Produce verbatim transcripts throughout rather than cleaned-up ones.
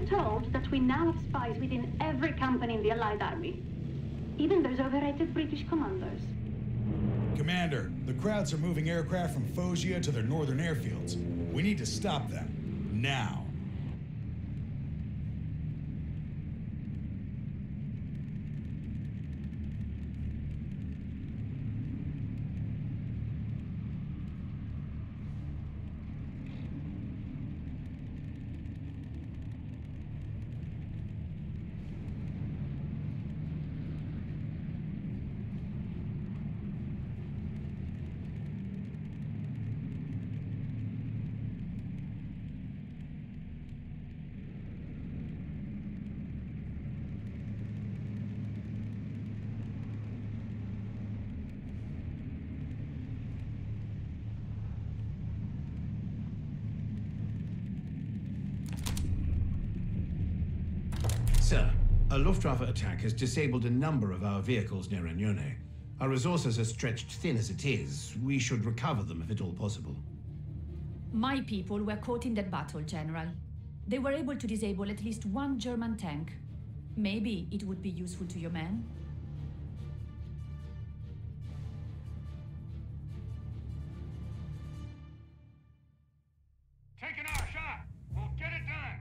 We're told that we now have spies within every company in the Allied Army. Even those overrated British commandos. Commander, the Krauts are moving aircraft from Foggia to their northern airfields. We need to stop them. Now. Sir, a Luftwaffe attack has disabled a number of our vehicles near Agnone. Our resources are stretched thin as it is. We should recover them if at all possible. My people were caught in that battle, General. They were able to disable at least one German tank. Maybe it would be useful to your men? Taking our shot! We'll get it done!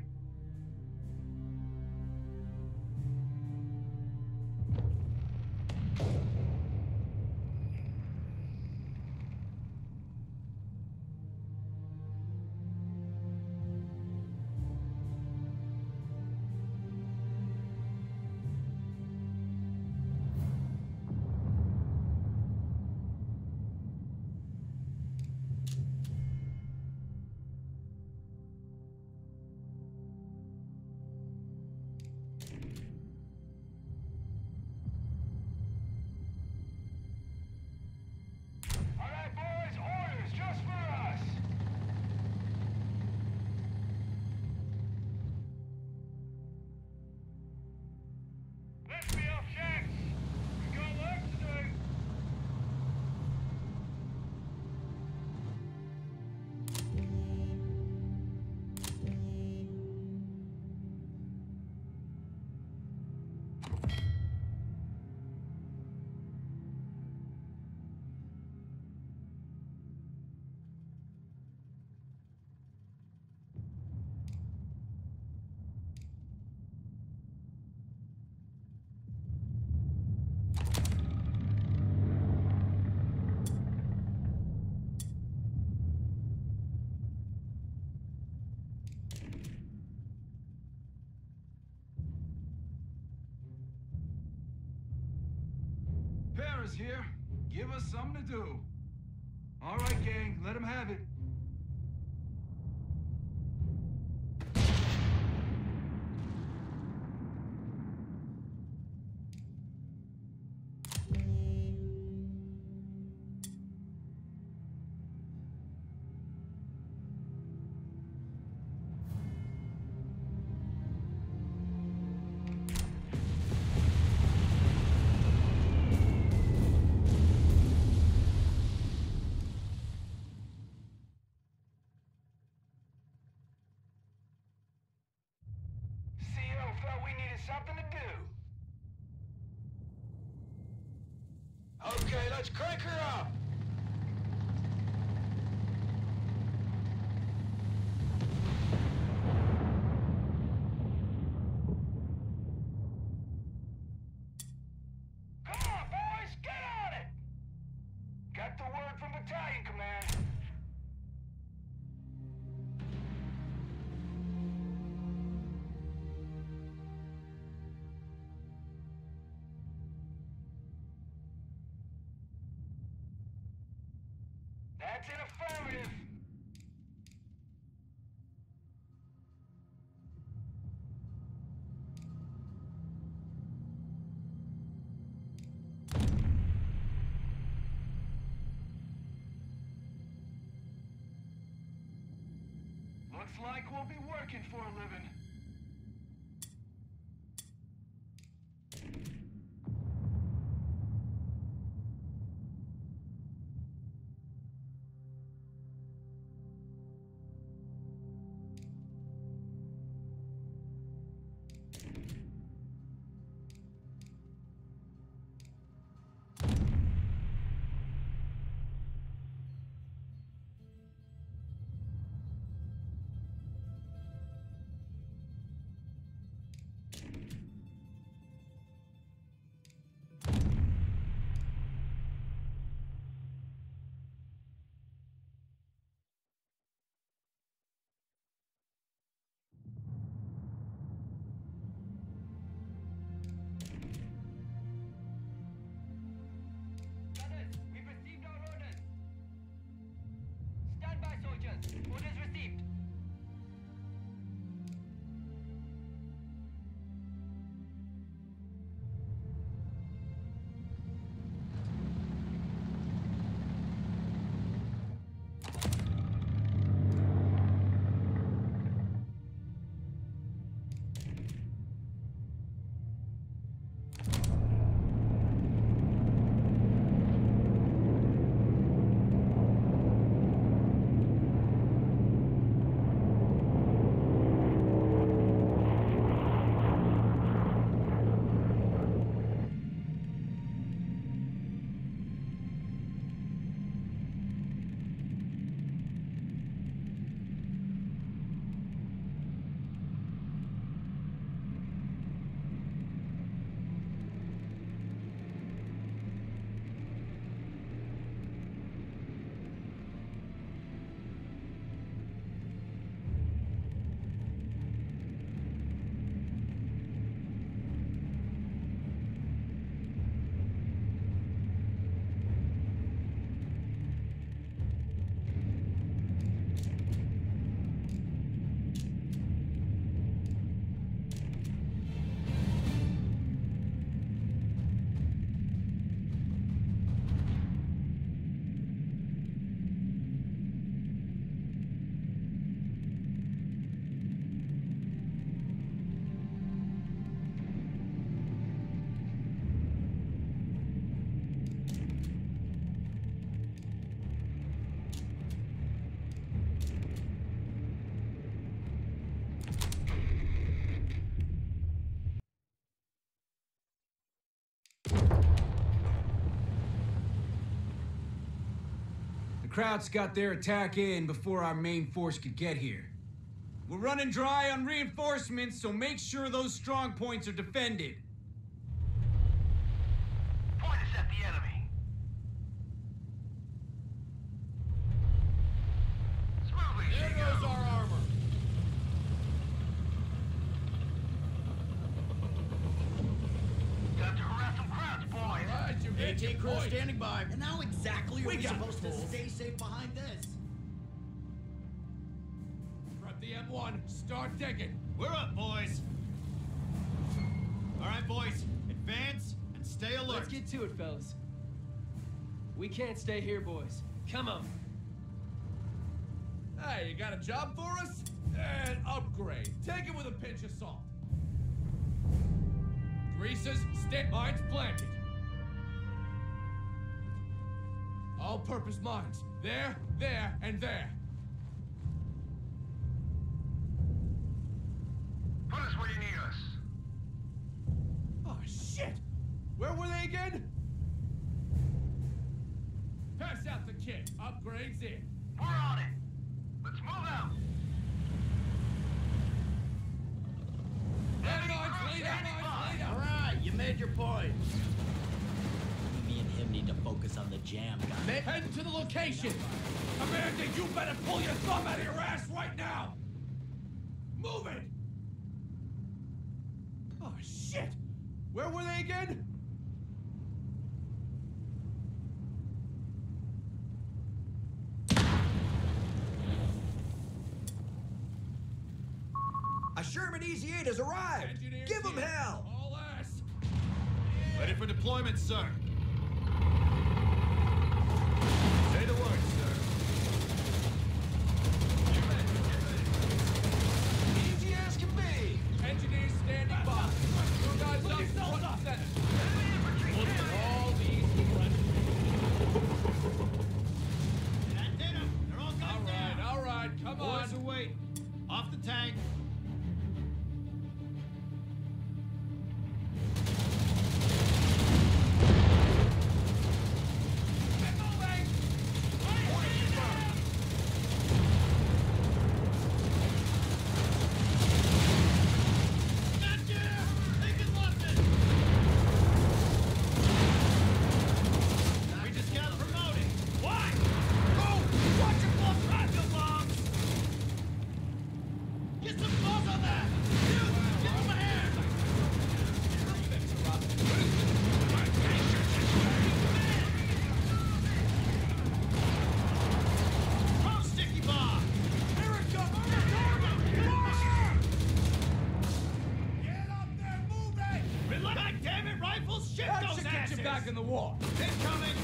Paris here. Give us something to do. All right, gang, let him have it. We needed something to do. Okay, let's crank her up. Come on, boys, get on it. Got the word from Battalion Command. That's an affirmative. Looks like we'll be working for a living. Krauts got their attack in before our main force could get here. We're running dry on reinforcements, so make sure those strong points are defended. Point us at the enemy. Smoothly, There she goes goes. our armor. Got to harass some Krauts, boys. All right, you hit your AT crew point. standing by. And how exactly are We we, got supposed to fools. stay safe behind this? Prep the M one. Start digging. We're up, boys. All right, boys. Advance and stay alert. Let's get to it, fellas. We can't stay here, boys. Come on. Hey, you got a job for us? And upgrade. Take it with a pinch of salt. Greases, stick mines planted. All-purpose mines. There, there, and there. Put us where you need us. Oh, shit! Where were they again? Pass out the kit. Upgrades in. We're on it. Let's move out. Lay mines, lay down, mines, lay down. All right, you made your point. Me and him need to focus on the jam, guy. Head to the location. Commander, you better pull your thumb out of your ass right now. Move it. Oh, shit. Where were they again? A Sherman Easy eight has arrived. Engineers Give him here. hell. All ass. Ready for deployment, sir. Say the word, sir. Easy as can be. Engineers standing by. You guys up front and center. Look at all these That did him. They're all All gunned right, down. all right, come on. Boys await. Off the tank. Get moving. Not there. They can lost it. We just got promoted. Why? Go! Watch your blood pressure bombs! Get some balls on that! You! Give him a hand! Throw sticky bomb! Here it comes. Get up there, move it. Relax! God damn it, rifles! Shit That those should get asses! you back in the war. Incoming!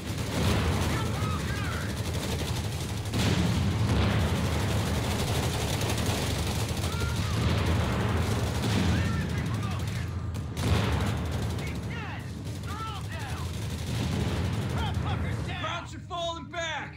Crap fuckers down! Krauts are falling back!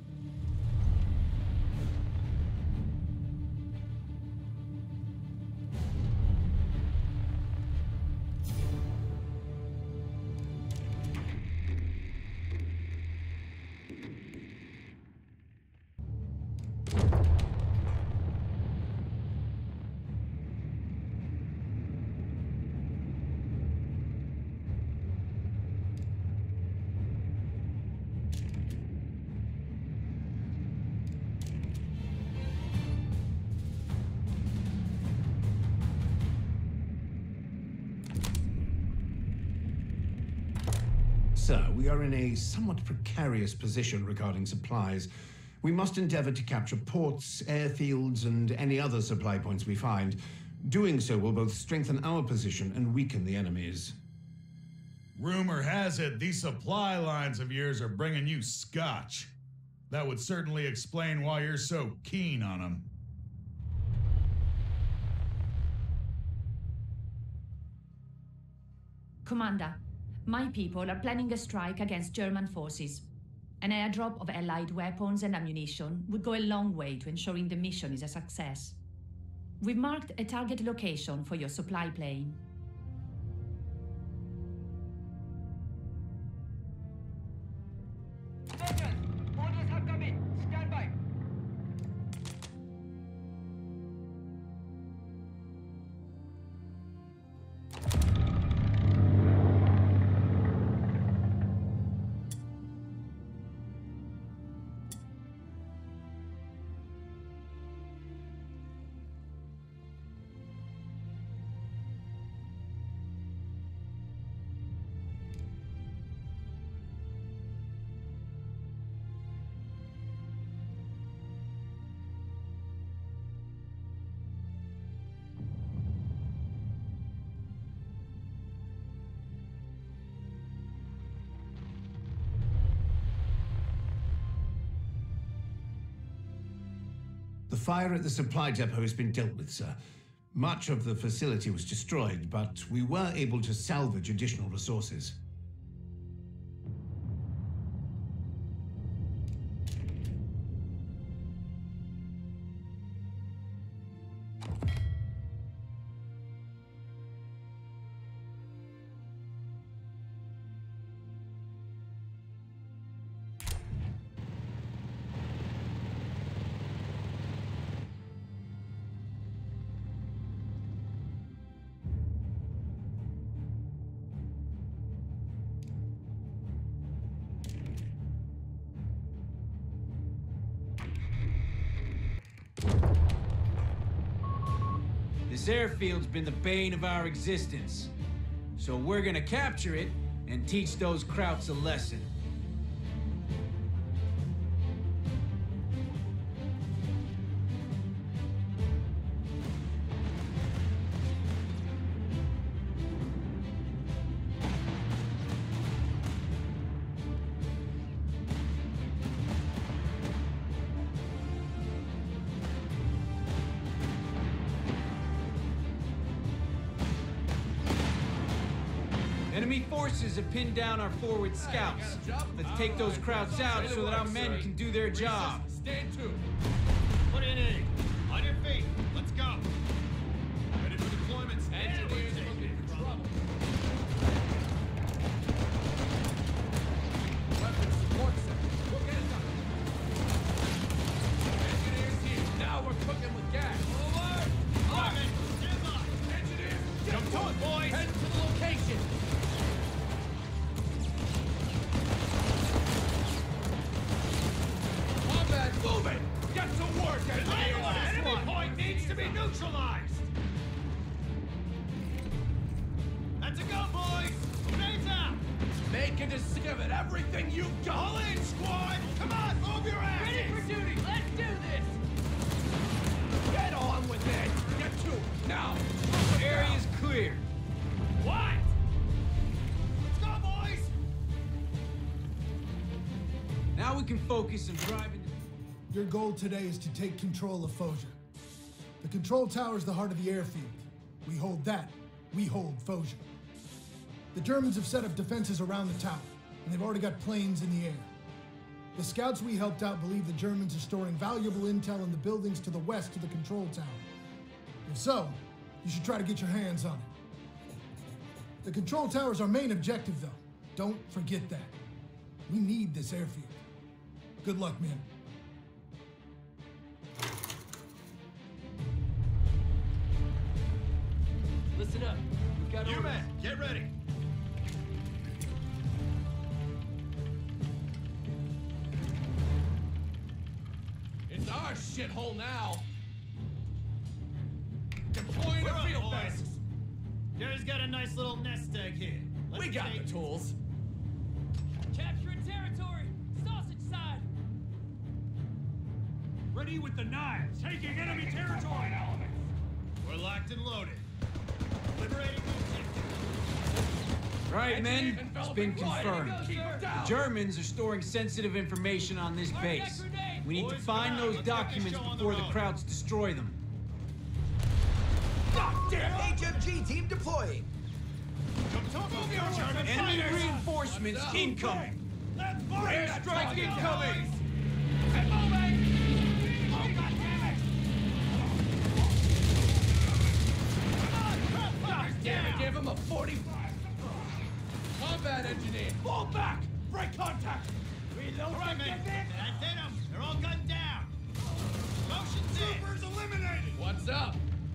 Sir, we are in a somewhat precarious position regarding supplies. We must endeavor to capture ports, airfields, and any other supply points we find. Doing so will both strengthen our position and weaken the enemy's. Rumor has it these supply lines of yours are bringing you scotch. That would certainly explain why you're so keen on them. Commander, my people are planning a strike against German forces. An airdrop of Allied weapons and ammunition would go a long way to ensuring the mission is a success. We've marked a target location for your supply plane. Orders have come in. The fire at the supply depot has been dealt with, sir. Much of the facility was destroyed, but we were able to salvage additional resources. This airfield's been the bane of our existence. So we're gonna capture it and teach those Krauts a lesson. Enemy forces have pinned down our forward scouts. Let's take those Krauts out so that our men can do their job. Stand to. Put in A. On your feet. Let's go. Ready for deployment. Engineers are looking for trouble. Weapons support center. We'll get it done. Engineers here. Now we're cooking with gas. Forward. Firemen, stand by. Engineers, Jump to it, boys. head to the location. Combat moving. Get to work, engineers. Enemy point needs to be neutralized. That's a go, boys. Grenades out. Make a decision of it. Everything you've got. All in, squad. Come on, move your asses. Ready for duty. Let's do this. Get on with it. Get to it. Now. Area's clear. What? Let's go, boys. Now we can focus on driving. Your goal today is to take control of Foggia. The control tower is the heart of the airfield. We hold that. We hold Foggia. The Germans have set up defenses around the tower, and they've already got planes in the air. The scouts we helped out believe the Germans are storing valuable intel in the buildings to the west of the control tower. If so, you should try to get your hands on it. The control tower is our main objective, though. Don't forget that. We need this airfield. Good luck, men. Listen up. We've got You orders. men, get ready. It's our shithole now. Deploying We're the up, field boys. base. Jerry's got a nice little nest egg here. Let's We got take- the tools. Capturing territory. Sausage side. Ready with the knives. Taking enemy territory. We're locked and loaded. Liberating the objective. Right, men, Engineers it's been enveloping right. confirmed. Keep 'em The down. Germans are storing sensitive information on this Mark that base. grenade. We need to Boys, find come on, those let's get this documents show on the before the road. Krauts destroy them. God damn. H F G team deploying. Move your German Enemy fighters. reinforcements What's up? incoming. Let's fire that Airstrike fucking incoming. boys. Get moving. Oh, God damn it. God damn it. Give him a forty-five. Combat engineer. Fall back. Break contact. Reload. All right, men. That's in them. They're all gunned down. Motion's in. Troopers eliminated. What's up?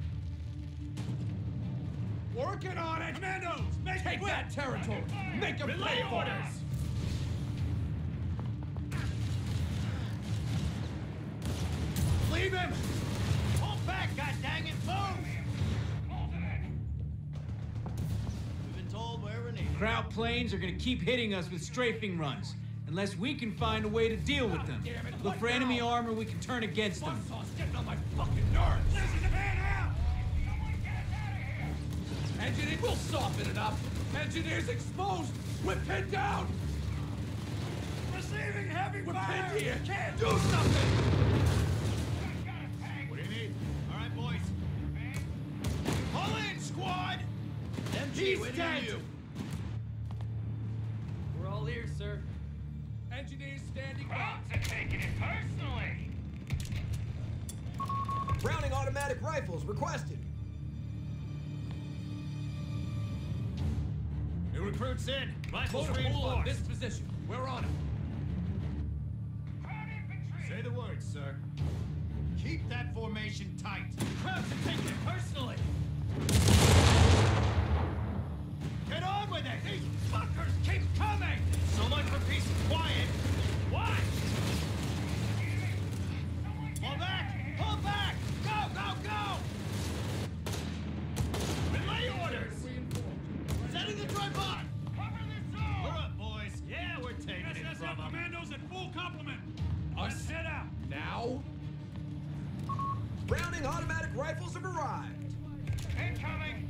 Working on it. Commandos, make Take quick. that territory. Make a Relay play for orders. us. Leave him. Pull back, goddang it. Move. We've been told where we're needed. Kraut planes are gonna keep hitting us with strafing runs, unless we can find a way to deal with them. damn it, Look what for enemy now? armor we can turn against them. Buzzsaw's getting on my fucking nerves. This is a man out. Engineer, we'll soften it up. Engineers exposed. We're pinned down. Receiving heavy We're fire. pinned here. Can't Do something. dead! You. We're all ears, sir. Engineers standing by. I'm taking it personally. Browning automatic rifles requested. New recruits in. Rifles Motor pool on this reinforced. position. We're on it. Say the word, sir. Keep that formation tight. Krauts are taking it personally. Get on with it! These fuckers keep coming! So much for peace and quiet. Why? Fall back! Pull back! Go, go, go! Relay orders! Setting the tripod! Cover this zone! We're up, boys. Yeah, we're taking it S S from F 'em. commandos at full complement. Us head out. Now? Browning automatic rifles have arrived. Incoming!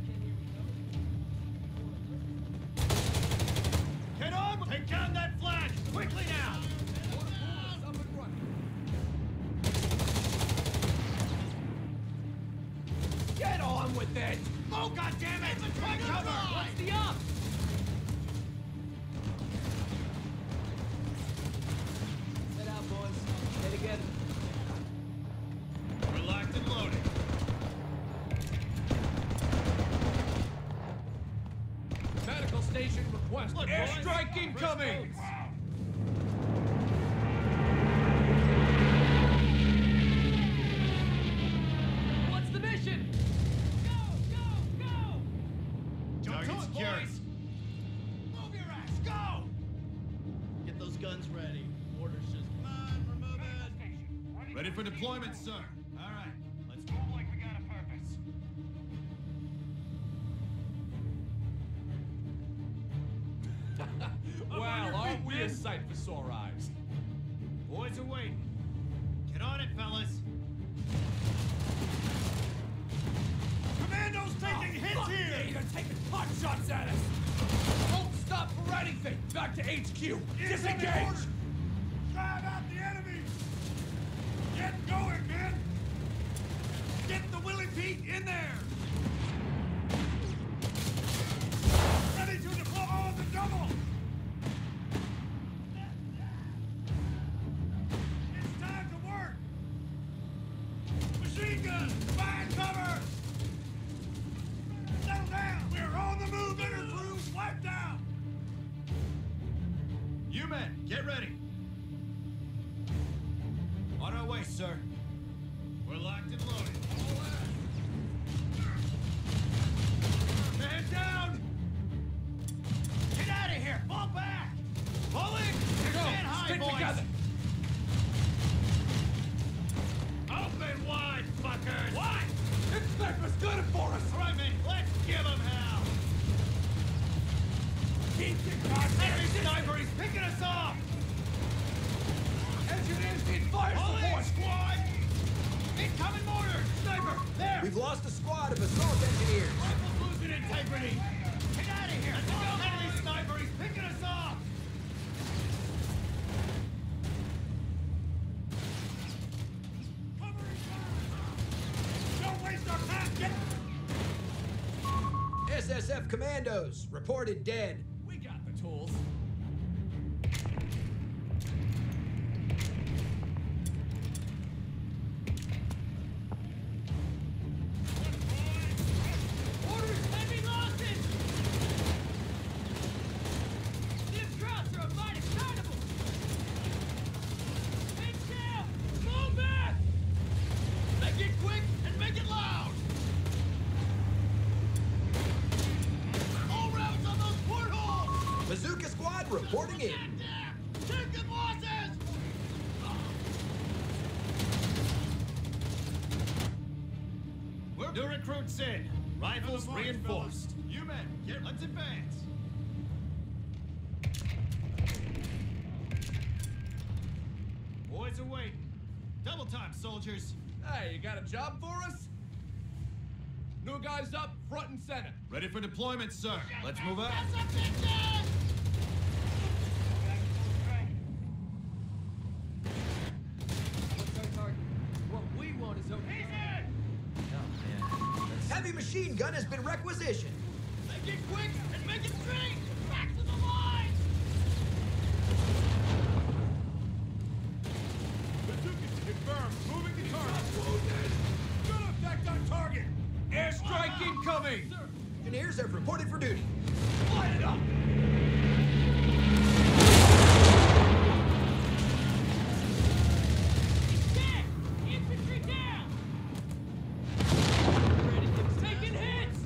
Get on! Take down that flag! Quickly now! Up and running. Get on with it! Oh, goddammit! Try cover! What's the up? Head out, boys. Stay together. We're locked and loaded. Medical station request. Look, Airstrike boys. incoming! What's the mission? Go, go, go! Target secured. Move your ass! Go! Get those guns ready. Orders just come on, we're moving. Ready for deployment, sir. All right, let's Move like we got a purpose. Well, aren't we a sight for sore eyes? Boys are waiting. Get on it, fellas. Commandos taking hits fuck here! me. They're taking pot shots at us! Don't stop for anything! Back to H Q! Disengage! Drive out the enemy! Get going, men! Get the Willie Pete in there! Ready to deploy on the double! It's time to work! Machine guns! Find cover! Settle down! We're on the move, inner crew! Swipe down! You men, get ready! On our way, sir. We're locked and loaded. Man down! Get out of here! Fall back! Fall in! You're Go! stand high, Stick boys! together! Open wide, fuckers! What? This sniper's good for us! All right, men, let's give them hell! Keep your goddamn Enemy distance! sniper, he's picking us off! Engineers need fire All in, support! squad! Incoming mortar! Sniper, there! We've lost a squad of assault engineers. Rifle's losing integrity! Get out of here! Let's go! Enemy sniper, he's picking us off! Covering fire! Don't waste our time! Get... S S F commandos reported dead. We got the tools. Orders, heavy losses! These Krauts are a mighty excitable! Big down! Move back! Make it quick and make it loud! All rounds on those portholes! Bazooka squad reporting in. Taking losses! We're New recruits in. Rifles reinforced. You men, get, let's advance. Boys are waiting. Double time, soldiers. Hey, you got a job for us? New guys up, front and center. Ready for deployment, sir. Let's move out. What's our target? What we want is over. Heavy machine gun has been requisitioned. Make Get quick and make it straight! Back to the line! Bazookas confirmed. Moving to target. Good effect on target. Airstrike incoming! Engineers have reported for duty. Light it up! He's dead! Infantry down! Taking hits!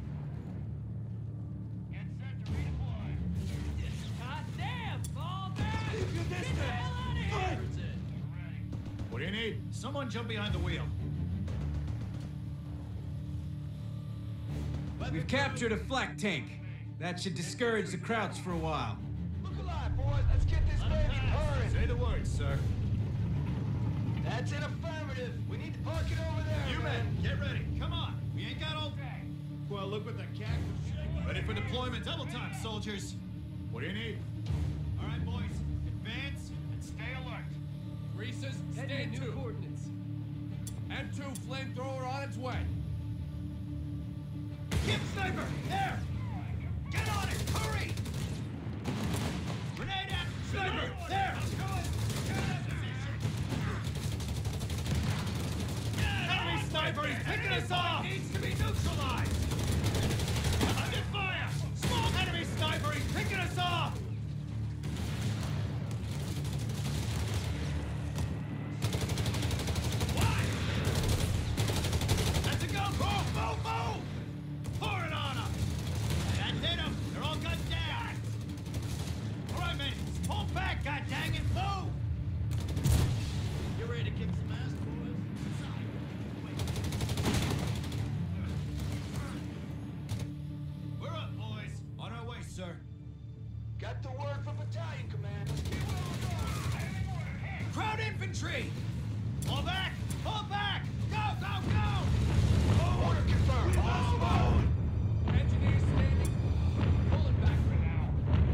Get set to redeploy. God damn! Fall back! Keep your Get the distance. hell out of here! What do you need? Someone jump behind the wheel. We've captured a flak tank. That should discourage the Krauts for a while. Look alive, boys. Let's get this baby purring. Say the word, sir. That's an affirmative. We need to park it over there. You men, get ready. Come on. We ain't got all day. Well, look what the cat was shaking. Ready for deployment. Double time, soldiers. What do you need? All right, boys. Advance and stay alert. Reese's, Heading stand to new two. coordinates. M two flamethrower on its way. Hit sniper! There! Get on it! Hurry! Grenade out! Sniper! There! Enemy sniper! He's picking us off! Needs to be neutralized! Under fire! Small enemy sniper! He's picking us off! What? That's a go! Move! Move! Move! Pour it on them! That hit them! They're all gunned down! All right, men, pull back, goddang it! Move! You ready to kick some ass, boys? We're up, boys. On our way, sir. Got the word from battalion command. Let's keep moving. Crowd infantry! Pull back! Pull back! Go, go, go! Order confirmed. Move, move. Engineers standing. Pulling back for now.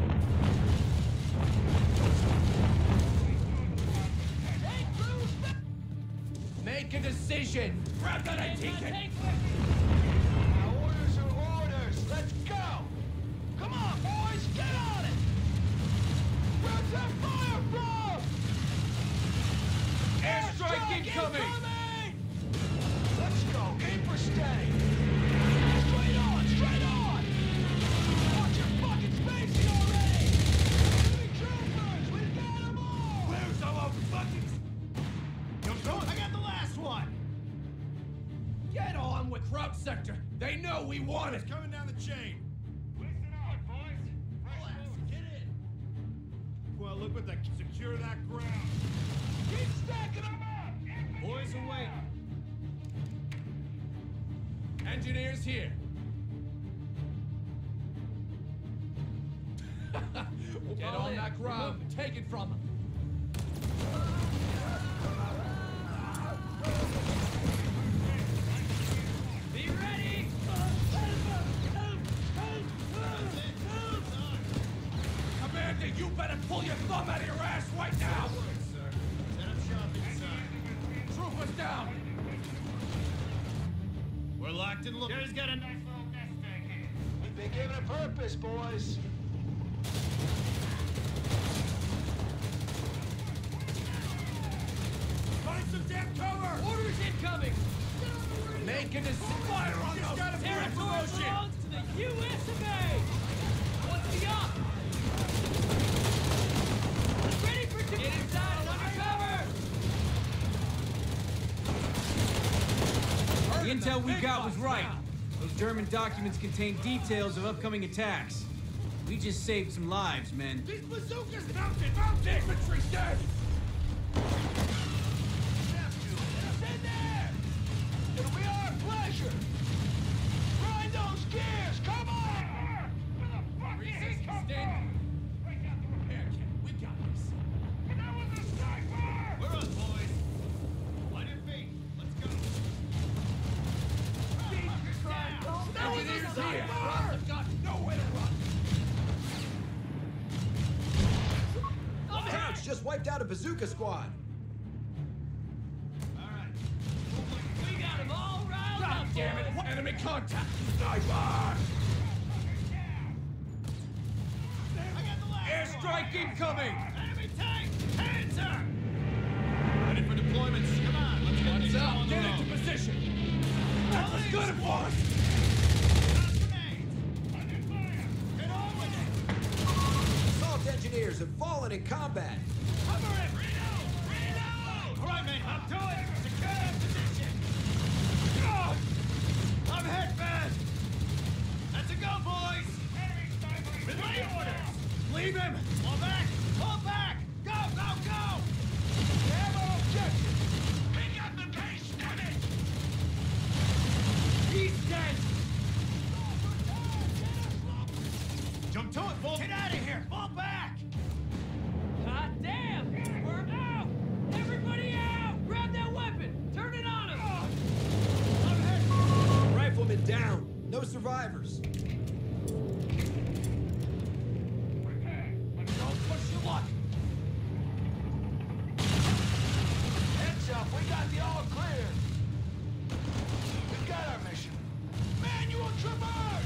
Hey, crews! Make a decision. Grab that eighteen kit. Now, orders are orders. Let's go. Come on, boys. Get on it. Where's that fire from? Airstrike incoming! Let's go. Aim for steady. Straight on. Straight on. Watch your fucking spacing already. Enemy troopers. We got them all. Where's those fucking... Yo, go! I got the last one! Get on with Kraut sector. They know we want it. Coming down the chain. Listen up, boys. Relax, get in. Well, look what the... Secure that ground. Keep stacking them up. Boys away. Engineers here. Get on that ground. Take it from them. Be ready. Commander, you better pull your thumb out of your ass right now. Set up shop inside. Troopers down. We're locked and loaded. He's got a nice little nest egg here. We've been given a purpose, boys. Find some damn cover. Orders incoming. Make a decision. Fire on those territory belongs to the U S of A. What's the up? Ready for get inside and undercover. The intel we got was right. Those German documents contain details of upcoming attacks. We just saved some lives, men. These bazookas mounted! Mounted! Infantry's dead! In there! It'll be our pleasure! Grind those gears! Come on! Where the fuck did he come from? Break out the repair kit. We got this. That was a sniper! We're up, boys. On your feet. Let's go. Engineers here! I've got nowhere to run! Krauts just wiped out a bazooka squad. All right. We got them all riled up! Damn it! Enemy contact! Sniper! Airstrike incoming! Enemy tank! Panzer! Ready for deployments. Come on, let's get this out. on the Get road. into position. That's what's good for us! Get on with it! Assault engineers have fallen in combat. Cover him! Reload! Reload! All right, man, up to it! Secure that position! God! I'm hit bad! That's a go, boys! Relay orders! Leave him! Fall back! Fall back! Go, go, go! We have our objective! Pick up the pace, damn it! He's dead! Jump to it, Bull! Get out of here! Fall back! Hot damn! We're out! Everybody out! Grab that weapon! Turn it on him! I'm hit! Rifleman down. No survivors. Don't push your luck! Heads up, we got the all clear! We've got our mission. Manual traverse!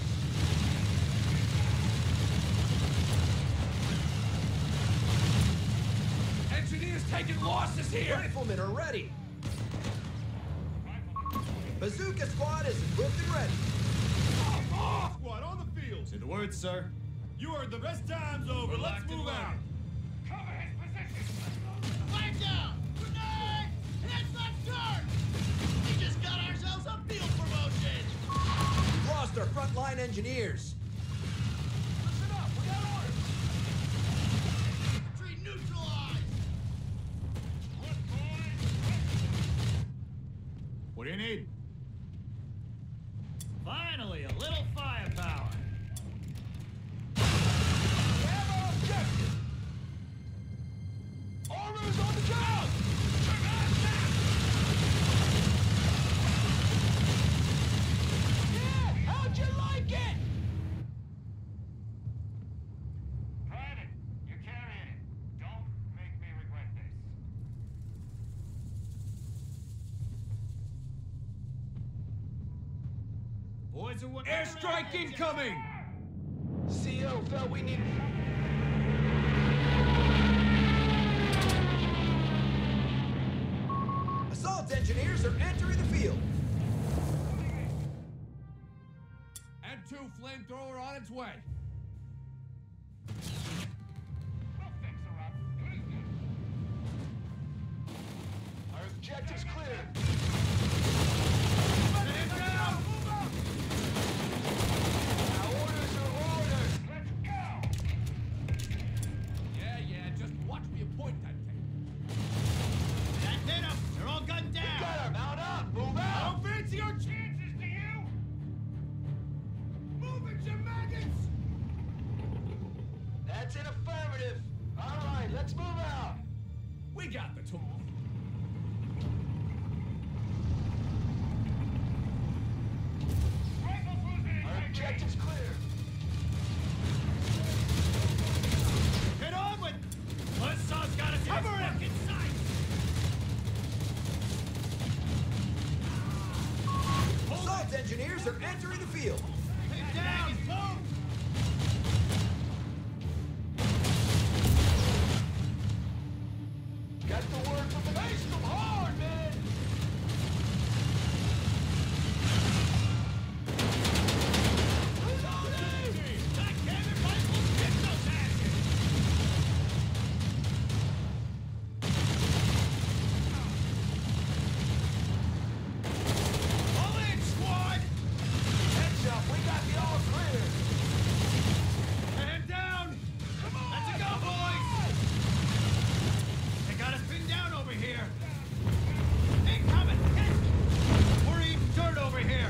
Engineers taking losses here. Riflemen are ready. Bazooka squad is equipped and ready. Off, off! Squad on the field! Say the word, sir. You heard the best time's over. We're Let's locked and move out. loaded. Cover his position. Flag down! Grenade! Heads left turn! We just got ourselves a field promotion! We've lost our frontline engineers. Listen up, we got orders! Infantry neutralized! What do you need? Finally, a little firepower. We have our objective. Orders on the ground. Yeah, how'd you like it? Private, you're carrying it. Don't make me regret this. Boys are what? Airstrike incoming! C O felt we needed. Assault engineers are entering the field. M two flamethrower on its way. We'll fix her up. Our objective's clear. Stand down! Move up! Our orders are orders. Let's go! Yeah, yeah, just watch me appoint that thing. That did 'em. They're all gunned down. We got 'em. Mount up. Move out. I don't fancy your chances, do you? Move it, you maggots! That's an affirmative. All right, let's move out. We got the tool. Our objective's clear. Get on with it! Buzzsaw's got us cover him! In sight! Assault engineers are entering the field. Get down! Move! Got the word from the base. Come hard, man! Reloading! That cannon rifle's kick those asses! All in, squad! Heads up, we got the all clear! Hand down! Come on! Let's go, boys! They got us pinned down over here! Incoming! Hit! We're eating dirt over here!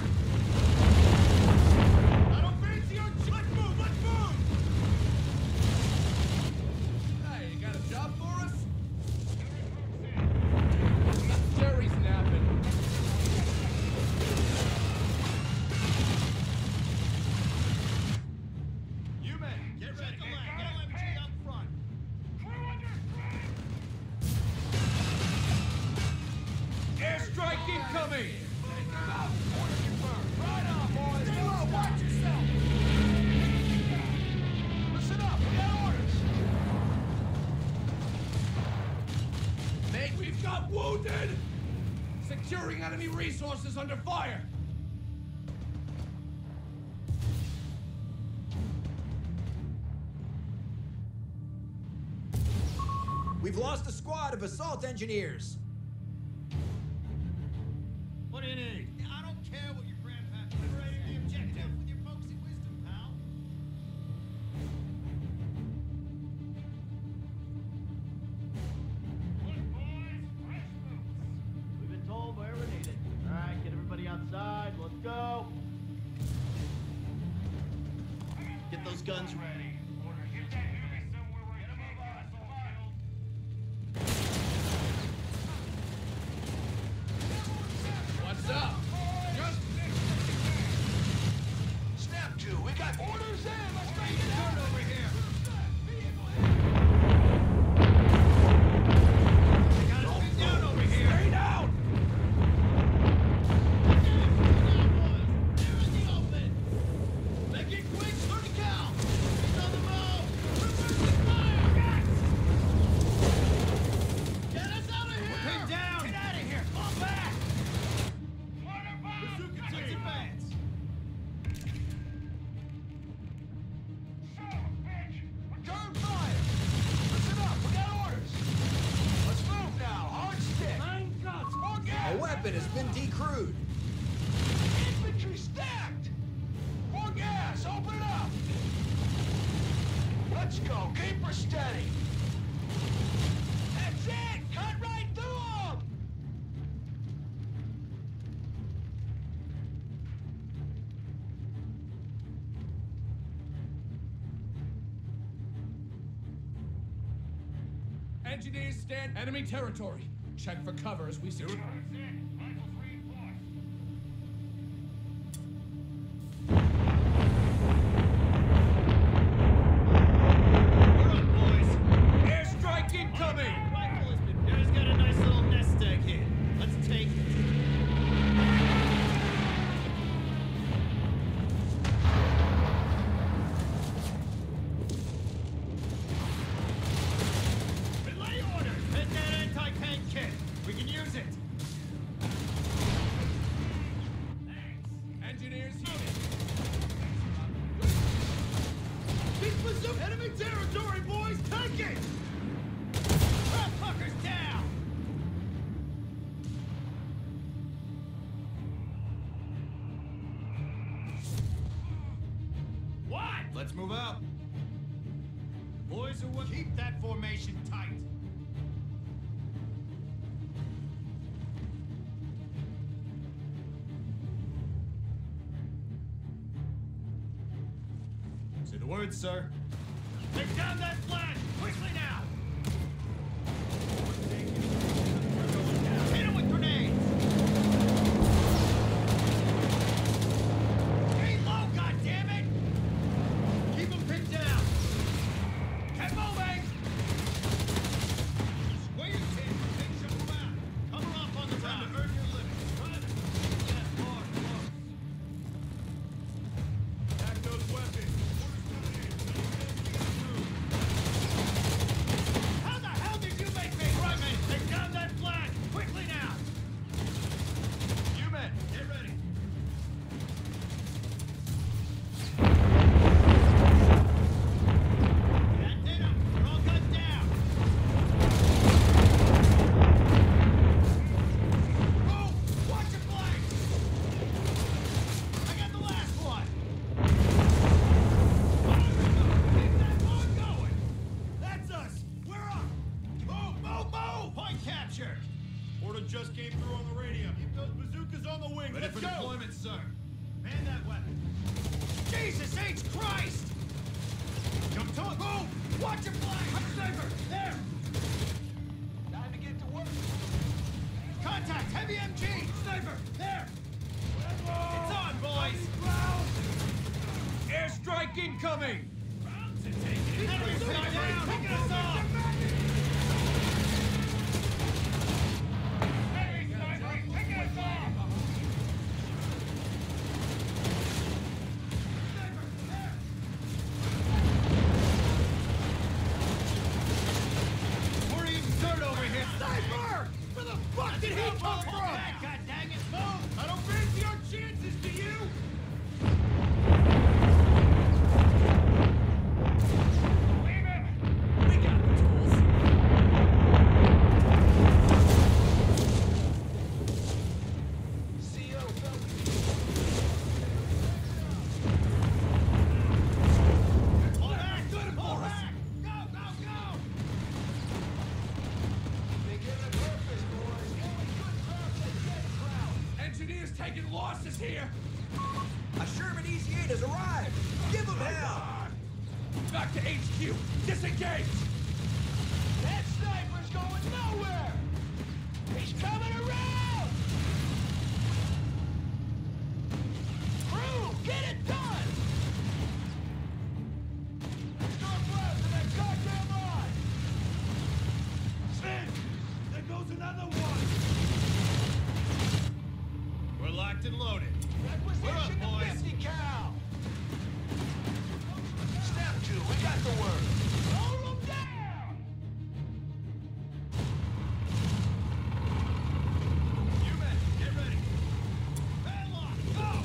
I don't fancy your... Let's move! Let's move! Hey, you got a job for us? Jerry's napping. You men, get ready. Get L M G up front. Crew under Airstrike incoming! Take them out. Order confirmed. Right on, boys. Stay low. Watch yourself. Listen up. We got orders. Securing enemy resources under fire! We've lost a squad of assault engineers. What do you need? I don't care what your grandpa liberated the objective with your folksy wisdom, pal. We've been told where we're needed. All right, get everybody outside. Let's go. Get those guns ready. What's up? Just... Snap two, we got orders in. Let's make it out over here. We got to get down over here. Stay down. They're in the open. Make it quick, start to count. He's on the move. Reverse fire. Get us out of here. We're pinned down. Get out of here. Fall back. Let's advance. Return fire. Listen up. We got orders. Let's move now. Hard stick. Nine guns. More A gas. weapon has been decrewed. Infantry stacked. More gas. Open it up. Let's go. Keep her steady. That's it. Cut right through them. Engineers stand enemy territory. Check for cover as we secure. Airstrike incoming! Rifle has been... There's got a nice little nest egg here. Let's take it. Relay orders! Hit that anti-tank kit. We can use it. Thanks. Engineers unit. Keep pursuit! Enemy territory, boys! Take it! Crap fuckers down! What? Let's move out. Boys are what? Keep that formation tight. Say the word, sir. Take down that flag! Quickly now! Hit him with grenades! Aim low, goddammit! Keep him pinned down! Keep moving! Square your team, take some around. Cover off on the ground to earn your living. Run! Yeah, more, more. Pack those weapons. How the hell did you make me? Right, man, take down that flag! Quickly now! You men, Get ready! That did 'em. They're all gunned down. Move! Watch your flank! I got the last one! Keep that one going! That's us! We're up! Move, move, move! Point captured! order just came through on the radio. Keep those bazookas on the wing. Ready Let's for go. deployment, sir. Man that weapon. Jesus H. Christ! Jump to it! Move! Watch your flank! Sniper! There! Time to get to work. Contact! Heavy M G! Sniper! There! It's on, boys! Airstrike incoming! Enemy's pinned down! Taking us off! Hey, sniper! Taking us off! Sniper! There! We're eating dirt over here! Sniper! Where the fuck did he come from? engineers taking losses here! A Sherman E Z eight has arrived! Give him hell! Back to H Q! Disengage! That sniper's going nowhere! He's coming around! Crew, get it done! Start blasting that goddamn line! Sven! There goes another one! We're locked and loaded. Requisition We're up, boys. fifty cal! Step two, we got the word. Roll them down! You men, get ready. Padlock, go!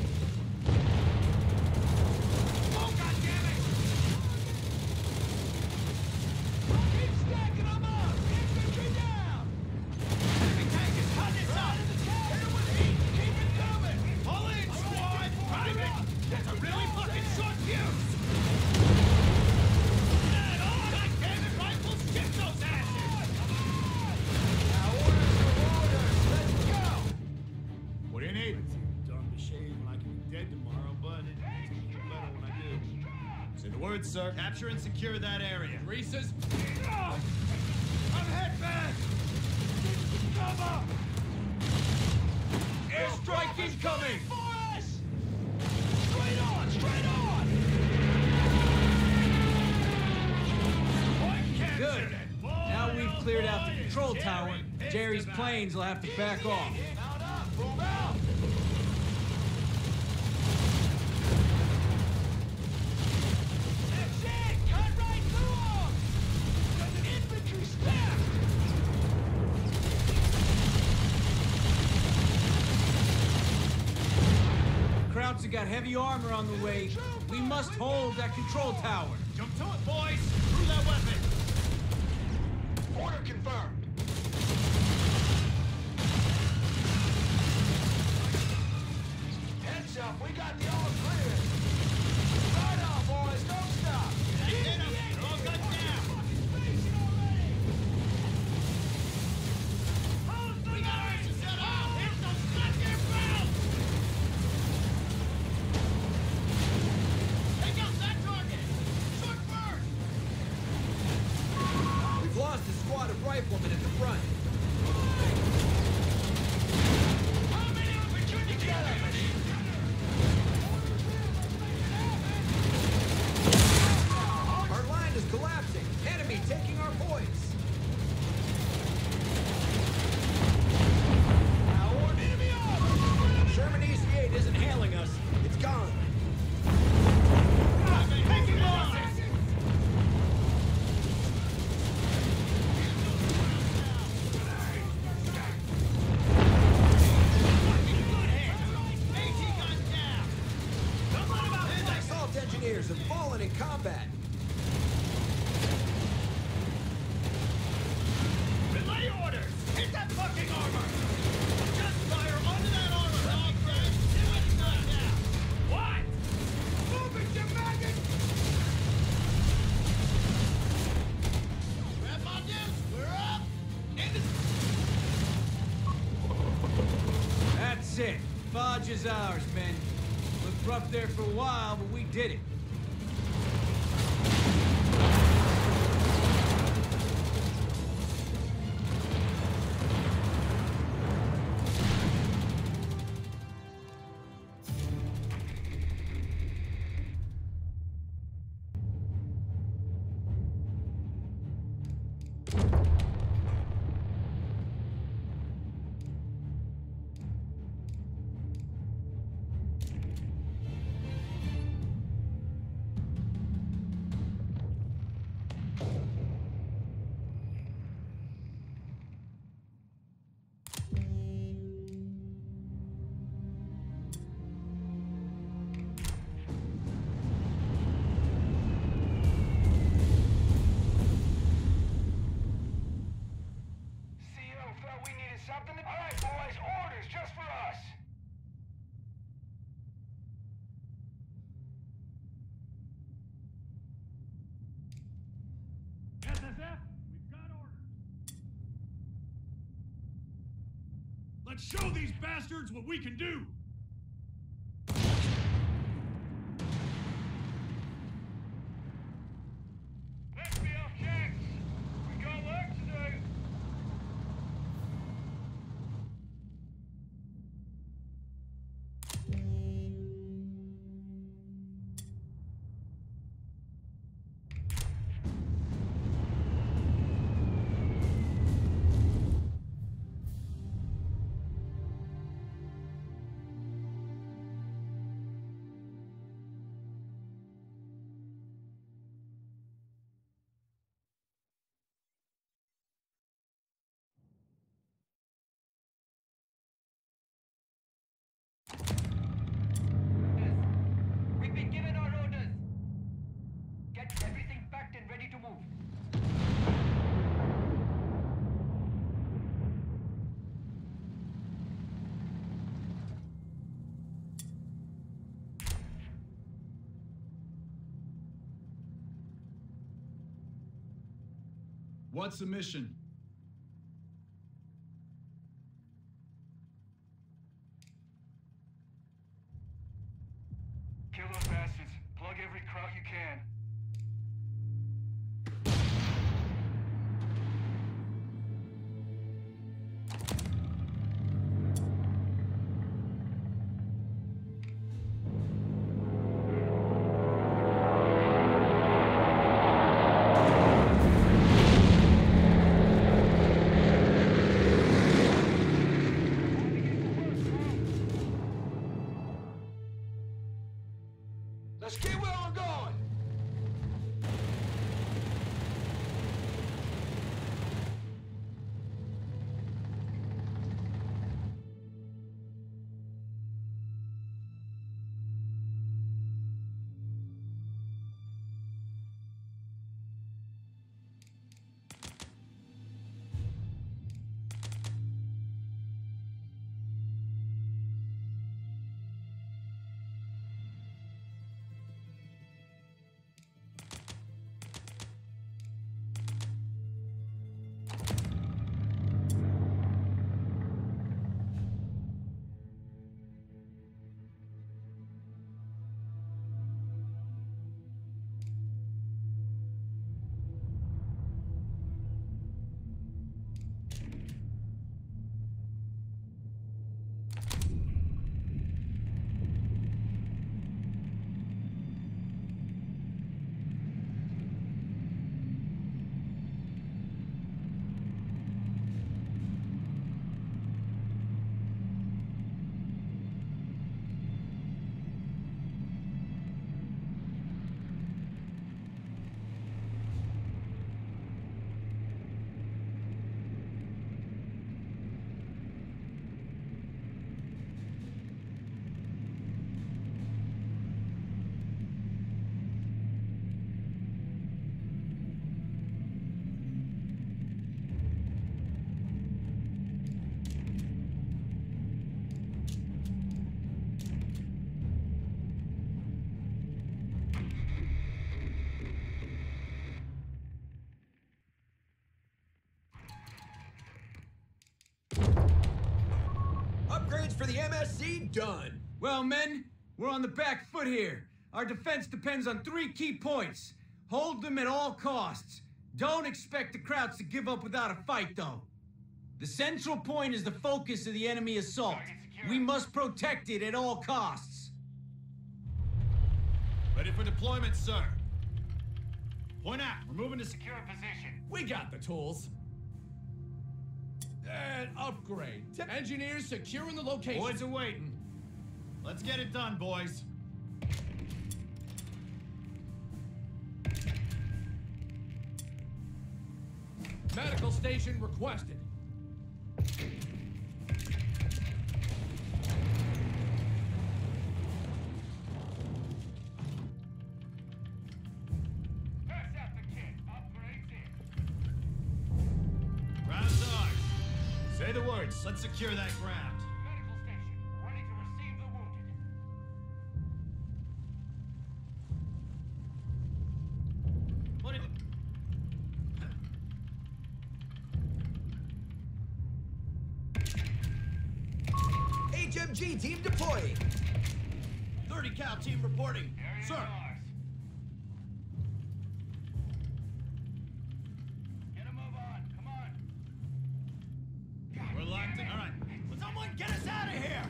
Oh, goddammit! Keep stacking them up! Infantry down! Enemy tank is cutting us Right up! in the tail! Hit it with heat! Keep it coming! Pull in, squad! Private! That's a really fucking short fuse! Dead on! Goddammit, rifles! Get those asses! Now orders are orders! Let's go! What do you need? Darn the shave when I can be dead tomorrow, but it's gonna get better when I do. Say the word, sir. Capture and secure that area. Reese's? I'm hit back! Cover! Airstrike incoming! For us! Straight on! Straight on! Point captured Good. it. Now we've cleared out the control tower. Jerry's planes will have to back off. Mount up! Move out! That's it! Cut right through them! Got an infantry stacked! Krauts have got heavy armor on the way. We must hold that control tower. Jump to it, boys! Through that weapon! Order confirmed. Heads up, we got the all clear. Right on, boys, don't stop. Get them! They're all gunned down! We got ours to set up! Here's those goddamn rounds! Take out that target! Short burst! We've lost a squad of riflemen at the front. How many infantry together? Our line is collapsing. Enemy taking our points. Now order enemy up! Sherman E Z eight isn't hailing us. It's gone. Taking losses! Assault engineers have fallen in combat. Relay orders! Hit that fucking armor! Just fire onto that armor, dog friend! Do it good now! What? Move it, you maggot! Grab my dudes! We're up! In the... That's it. Foggia's ours, men. Looked rough there for a while, but we did it. Let's show these bastards what we can do! Let's be off checks! We've got work to do! We've been given our orders. Get everything packed and ready to move. What's the mission? Kill those bastards. Plug every kraut you can. Let's get where I'm going! Upgrades for the M S C done. Well, men, we're on the back foot here. Our defense depends on three key points. Hold them at all costs. Don't expect the Krauts to give up without a fight, though. The central point is the focus of the enemy assault. We must protect it at all costs. Ready for deployment, sir. Point out. We're moving to secure position. We got the tools. And upgrade. Engineers securing the location. Boys are waiting. Let's get it done, boys. Medical station requested. Pass out the kit. Upgrades in. Ground's ours. Say the words. Let's secure that ground. Medical station. Ready to receive the wounded. What did... G team deploying. thirty cal team reporting. Sir. Get a move on. Come on. We're locked in. All right. Will someone get us out of here?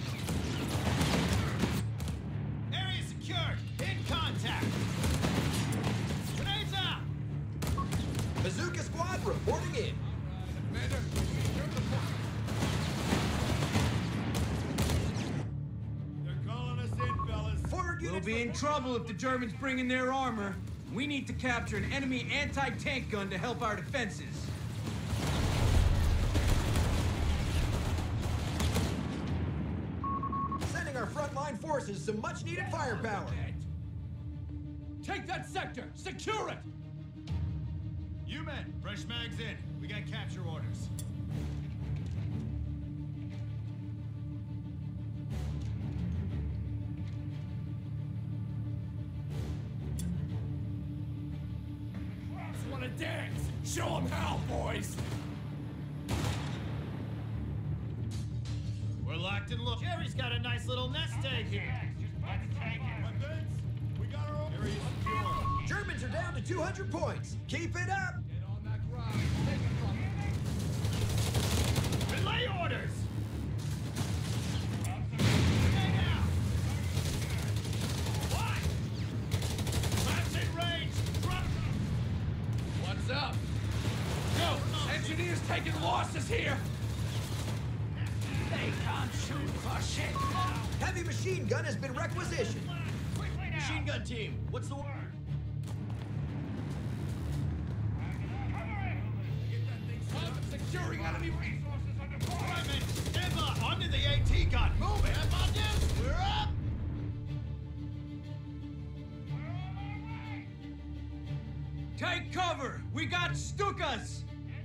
Area secured. In contact. Grenades out. Bazooka squad reporting in. Commander, secure the point. They're calling us in, fellas. Forward We'll units be in report- trouble if the Germans bring in their armor. We need to capture an enemy anti-tank gun to help our defenses. Sending our frontline forces some much-needed firepower. Take that sector! Secure it! You men, fresh mags in. We got capture orders. Just wanna dance! Show them how, boys! We're locked and look. Jerry's got a nice little nest egg here. Let's take it. My Vince, we got our own area secure. Germans are down to two hundred points. Keep it up. Get on that ground. Take it from them. Relay orders! What? That's in range! Drop! What's up? Go! Engineers taking losses here! They can't shoot for shit! Heavy machine gun has been requisitioned. Machine gun team, what's the word? Securing enemy resources! All right, men, stand by. Onto the AT gun. Move it. Come on, dudes. We're up. Take cover! We got Stukas!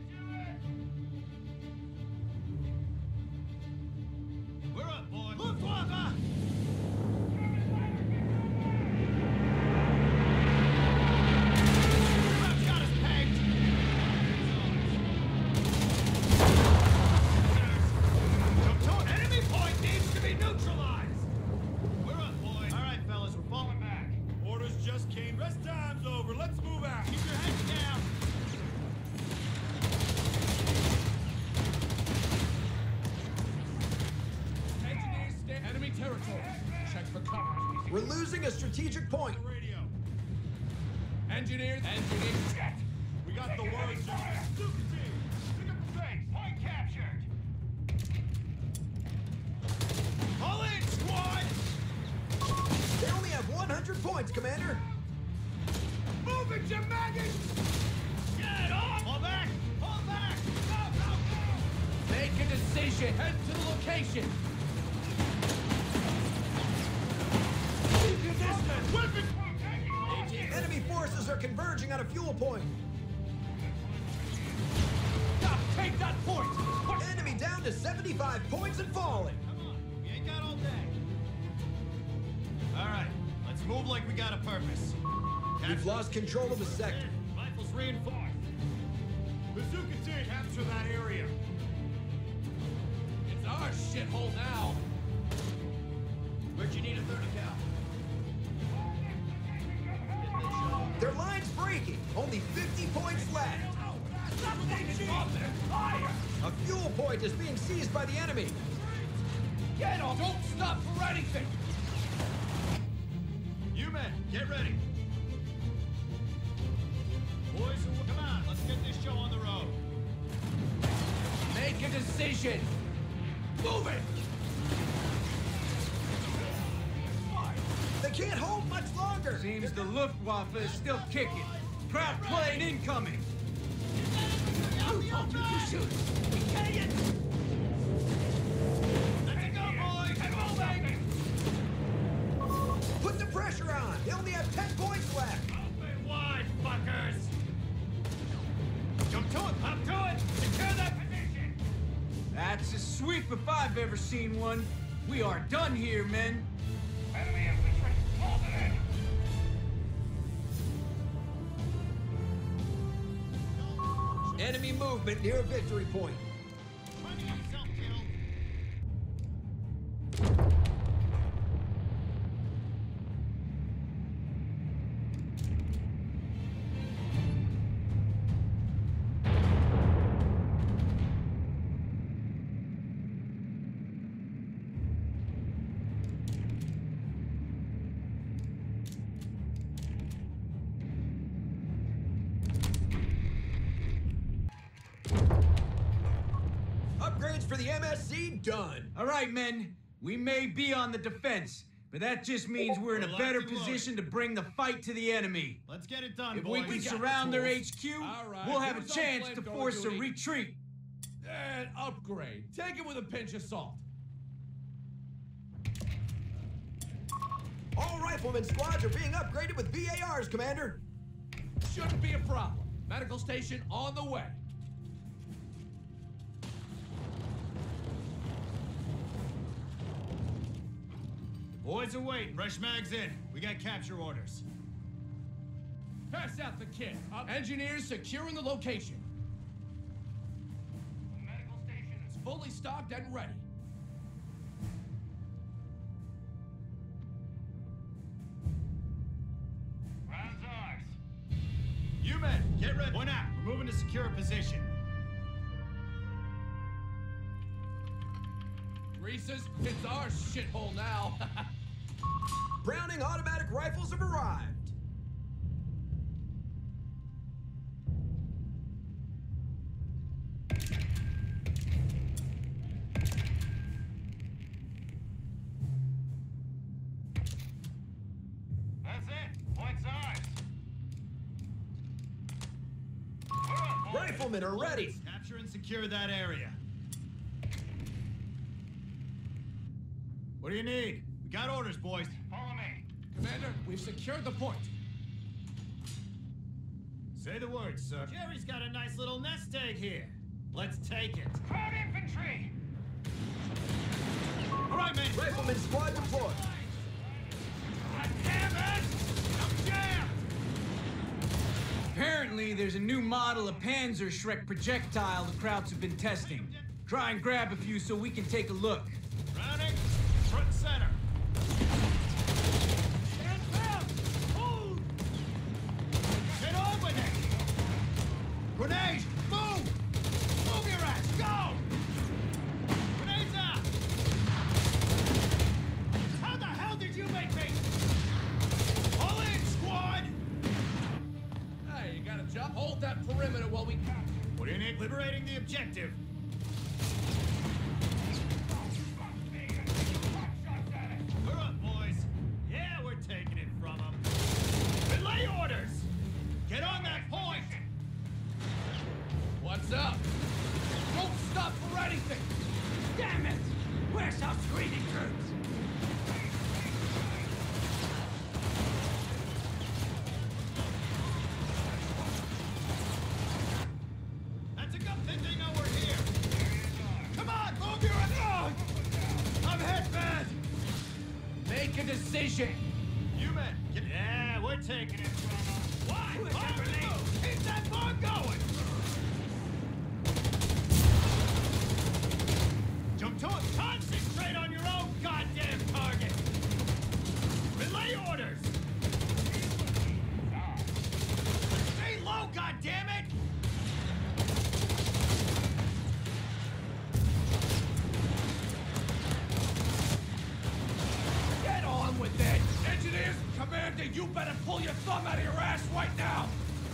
We're up, boys. Luftwaffe! Europe's got us pegged. Enemy point needs to be neutralized. We're up, boys. All right, fellas, we're falling back. Orders just came. Rest time's over. Let's move out. Keep your heads down. Engineers stay enemy territory. Check for cover. We're losing a strategic point. Radio. Engineers, engineers, jet. We got the word, sir. Super team. Pick up the pace. Point captured. All in, squad. They only have one hundred points, Commander. Move it, you maggots! Get on! Fall back! Fall back! Go, go, go! Make a decision. Head to the location. Weapon! Enemy forces are converging on a fuel point. Stop! Take that point! Enemy down to seventy-five points and falling. Come on, we ain't got all day. All right, let's move like we got a purpose. We've lost control of the sector. Rifles reinforced. Bazooka team, capture that area. It's our shithole now. Where'd you need a thirty cal? Their line's breaking. Only fifty points left. A fuel point is being seized by the enemy. Get on! Don't stop for anything! You men, get ready. Boys, come on, let's get this show on the road. Make a decision! Move it! They can't hold much longer. Seems the Luftwaffe is still kicking. Crowd plane incoming! Who told you to shoot? Let's go, boys! Put the pressure on. They only have ten points left. Open wide, fuckers! Jump to it, pop to it! Secure that position! That's a sweep if I've ever seen one. We are done here, men. Enemy infantry. Hold it in. Enemy movement near a victory point. Try to get yourself killed. Upgrades for the M S C done. All right, men. We may be on the defense, but that just means we're in a better position to bring the fight to the enemy. Let's get it done, If boys. we can surround their H Q, All right, we'll have a who's on chance to flamethrower force a duty? retreat. And upgrade. Take it with a pinch of salt. All rifleman squads are being upgraded with V A Rs, Commander. Shouldn't be a problem. Medical station on the way. Boys are waiting. Fresh mags in. We got capture orders. Pass out the kit. Up. Engineers securing the location. The medical station is It's fully stocked and ready. rounds ours. You men, get ready. Point out. We're moving to secure position. Reese's, it's our shithole now. Browning automatic rifles have arrived. That's it. Point's ours. We're up, boys. Riflemen are ready. Capture and secure that area. What do you need? We got orders, boys. Follow me. Commander, we've secured the point. Say the word, sir. Jerry's got a nice little nest egg here. Let's take it. Crowd infantry. All right, men. Rifleman squad deployed. God damn it! I'm jammed. Apparently, there's a new model of Panzer Shrek projectile the Krauts have been testing. Try and grab a few so we can take a look. Browning, front and center. Stand down. Hold. Get over there. Grenade, move! Move your ass, go! Grenades out! How the hell did you make me? All in, squad! Hey, you got a job? Hold that perimeter while we capture. What do you need? Liberating the objective. We're up, boys. Yeah, we're taking it from them. Relay orders! Get on that point! What's up? Don't stop for anything! Damn it! Where's our screening troops? That's a good thing they know we're here. Come on, move your ass! I'm hit, man! Make a decision! You men, get... Yeah, we're taking it from them. Why? Bomb move! Keep that bomb going! Jump to it! Concentrate on your own goddamn target! Relay orders! Stay low, goddammit! Get on with it! Engineers, Commander, you better pull your thumb out of your ass right now!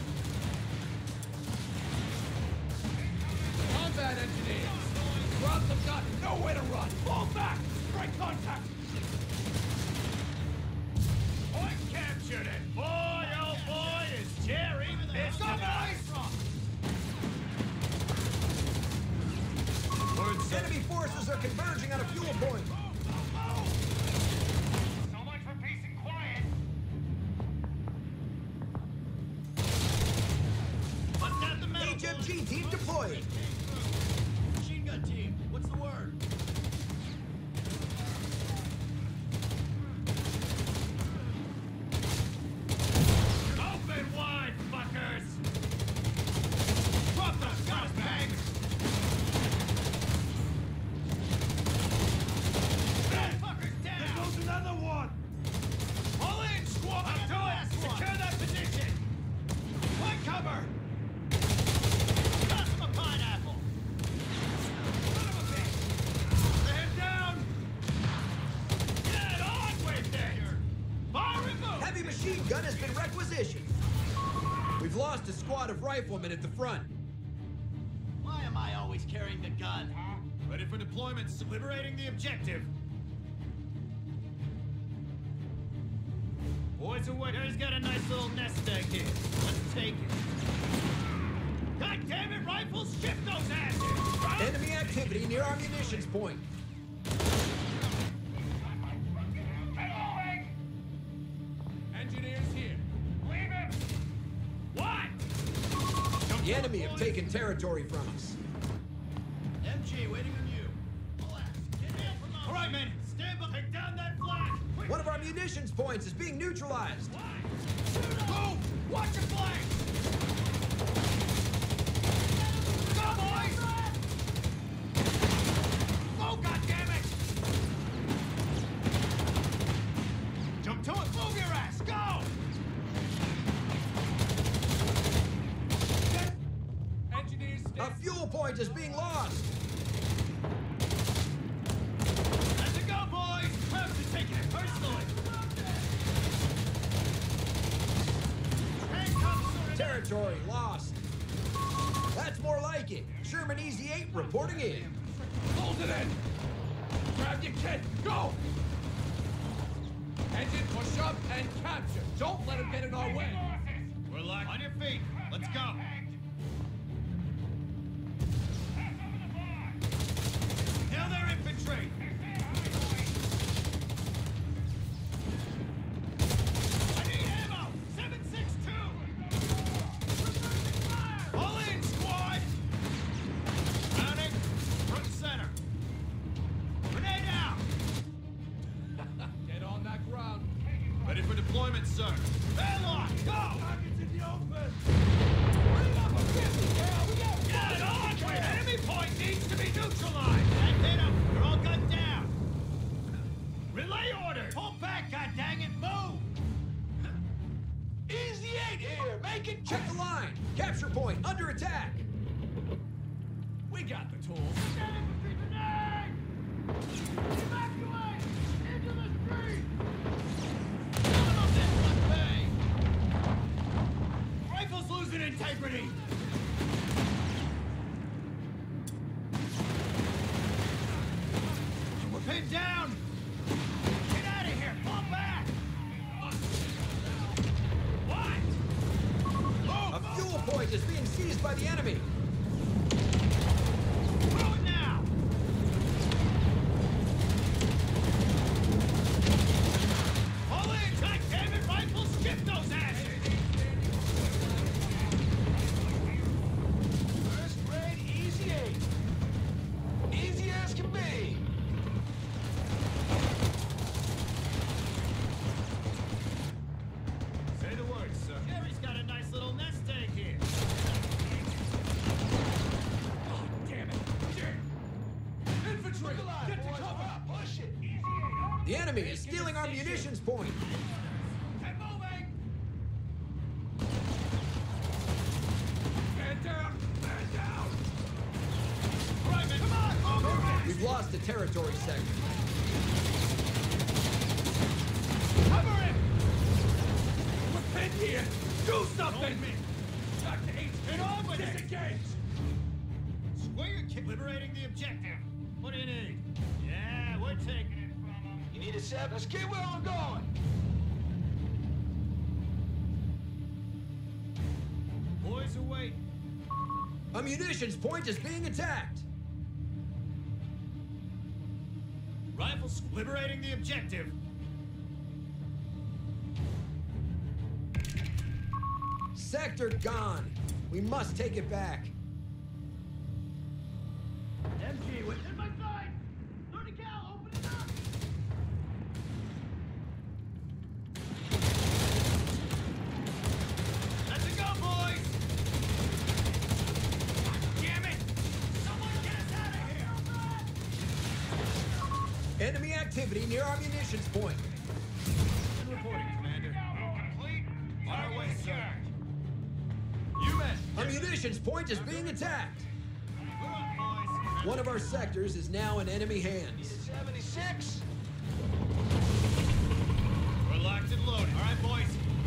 Combat engineers! Krauts have got nowhere to run! Fall back! Strike contact! Point captured it! Boy, oh boy, is Jerry pissed about it! Enemy forces are converging on a fuel point. So much for peace and quiet. Bust out the metal! H M G team deployed. Machine gun team, what's the word? Open wide, fuckers! Drop those scumbags! machine gun has been requisitioned. We've lost a squad of riflemen at the front. Why am I always carrying the gun? Ready for deployment, liberating the objective. Boys away. He's got a nice little nest egg here. Let's take it. God damn it, rifles! Shift those asses! Right? Enemy activity near our munitions point. Engineers here. Leave him! What? The enemy have taken territory from us. M G, waiting on you. Relax. Get in from all right, men. Stand by. Take down that flag. Quick. One of our munitions points is being neutralized. Go! Watch your flank! Go, boys! Go, goddammit! Jump to it! Move your ass! Go! Engineers, stay. A fuel point is being lost. Let's go, boys! Crowds are taking it personally! Territory lost. That's more like it. Sherman Easy eight reporting in. Hold it in. Grab your kit. Go! Engine, push up and capture. Don't let him get in our way. We're locked. On your feet. Let's go. Kill their infantry. I need ammo. seven six two. All in, squad. Mounting. Front and center. Grenade out. Get on that ground. Ready for deployment, sir. Airlock, go! Targets in the open! Bring up a fifty, Carol, we got Get it on! Enemy point needs to be neutralized! That did 'em. They're all gunned down. Relay orders! Pull back, goddang it, move! Easy eight here, make it check the line. Capture point under attack. We got the tools. Evacuate! Into the street! Rifles losing integrity! We're pinned down! Get out of here! Fall back! What? A fuel point is being seized by the enemy. Move now! All in! God damn it! Rifles! Shift those asses! First grade Easy eight. Easy as can be. Say the word, sir. Jerry's got a nice little nest egg here. Oh, damn it. Infantry, get to cover. Push it. Easy eight. The enemy is stealing our munitions point. Keep moving! Man down. Man down. All right, men, come on! Move your ass! We've lost the territory sector. Cover him! We're pinned here. Do something. Don't me. Doctor H, Get on with it! disengage. Square your kick. Liberating the objective. What do you need? Yeah, we're taking it from them. You need a seven? Let's get where I'm going. Boys are waiting. A munitions point is being attacked. Rifles liberating the objective. Sector gone. We must take it back. M G, what's in my sight? thirty cal, open it up! Let's go, boys! Damn it! Someone get us out of here! Enemy activity near our munitions point. Good reporting, Commander. Complete? On our way, sir. You men! Our munitions point is being attacked. We're up, boys. One of our sectors is now in enemy hands. seventy-six. We're locked and loaded. All right, boys.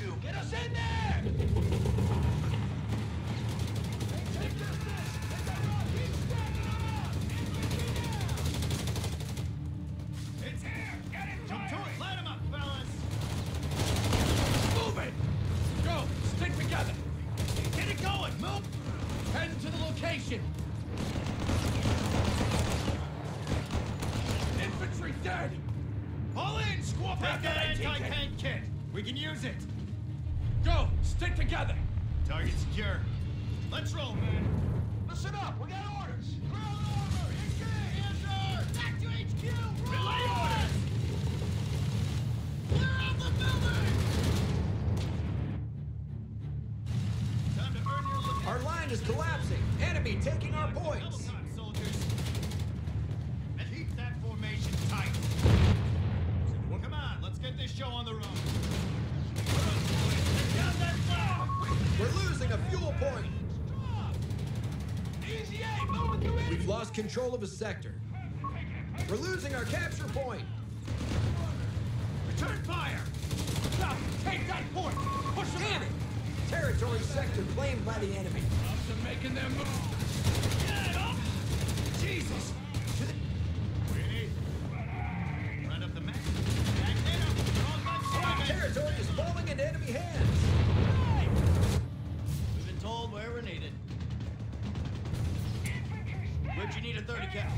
you! Get us in there! Take distance! Get that rock! Keep stacking them up! It's here! Get it! Jump to it! Light 'em up, fellas! Move it! Go! Stick together! Get it going! Move! Head to the location! Infantry dead! Pull in, squawk! Take that anti-tank kit! We can use it! Go! Stick together! Target secure. Let's roll, man! Listen up! We got orders! Ground armor! Engage! Answer! Back to H Q! Relay orders! Clear out the building! Time to earn your look. Our line is collapsing. Enemy taking our Double points. time, soldiers. And keep that formation tight. Come on, let's get this show on the road. Down that flag! We're losing a fuel point. Easy eight! Moving through it! We've lost control of a sector. We're losing our capture point. Return fire! Stop! Take that point! Push them Damn in! it! Territory sector claimed by the enemy. After making their move. Get up! Jesus! Wait. Run up the map. Back there. We're all guns aiming. Territory is falling into enemy hands. We've been told where we're needed. Where'd you need a thirty cal?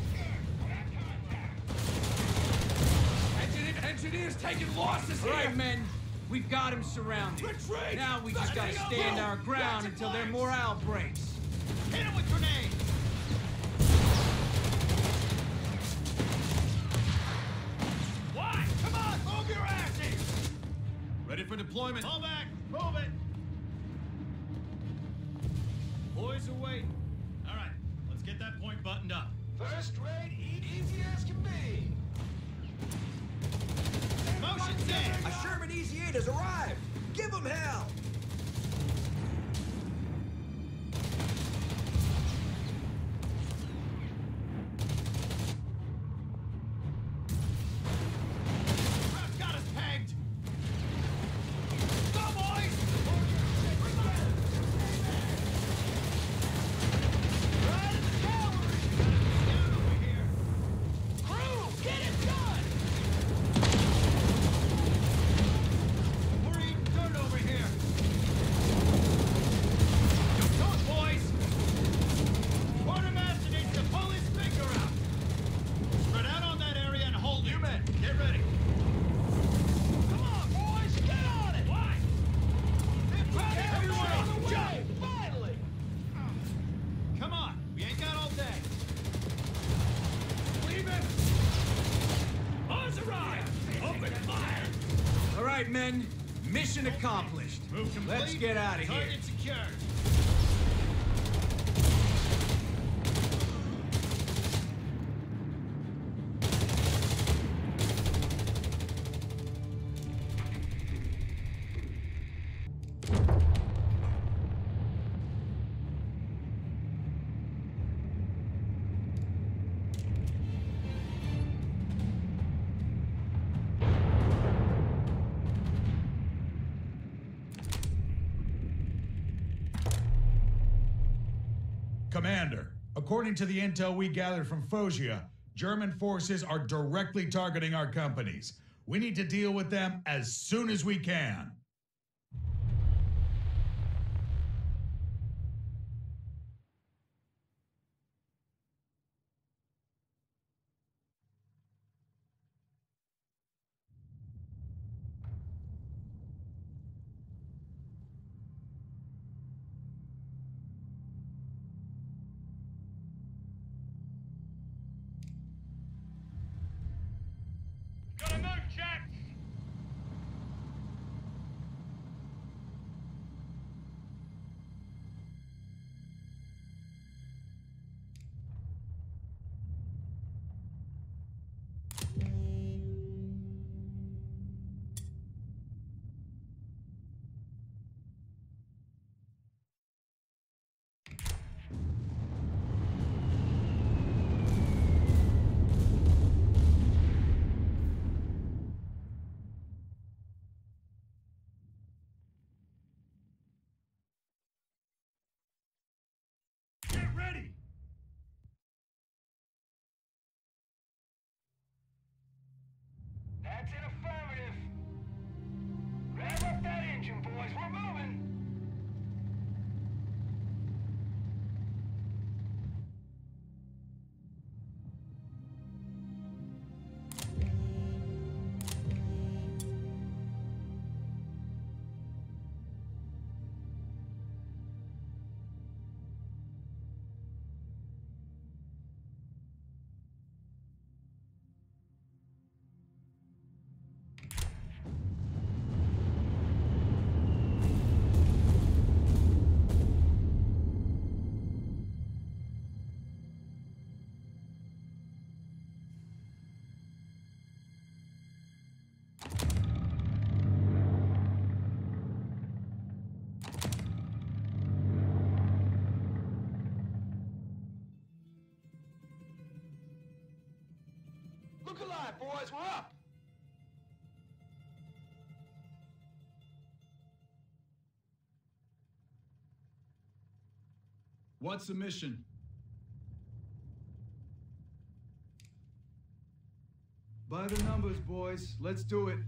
Engineer, engineers taking losses All here! right, men. We've got him surrounded. Retreat! Now we just gotta stand our ground until their morale breaks. Hit him with grenades! Why? Come on, move your asses! Ready for deployment. Fall back. Move it. Boys are waiting. All right, let's get that point buttoned up. First rate, e- easy as can be. Motion's in. A Sherman Easy eight has arrived. Give them hell. Crowd's got us pegged. Go, boys! Right at the cavalry! Down over here. Crew, get it done! We're eating dirt over here. Jump to it, boys! Quartermaster needs to pull his finger out. Spread out on that area and hold it. You men, get ready. Come on, boys, get on it! Why? Infantry Everyone on up, the way! jump! Finally! Come on, we ain't got all day. Leave it! Ours arrived! Open fire! All right, men. Mission accomplished. Move complete. Let's get out of here. Target secured. Commander, according to the intel we gathered from Foggia, German forces are directly targeting our companies. We need to deal with them as soon as we can. Gotta move, Jack! Look alive, boys. We're up. What's the mission? By the numbers, boys. Let's do it.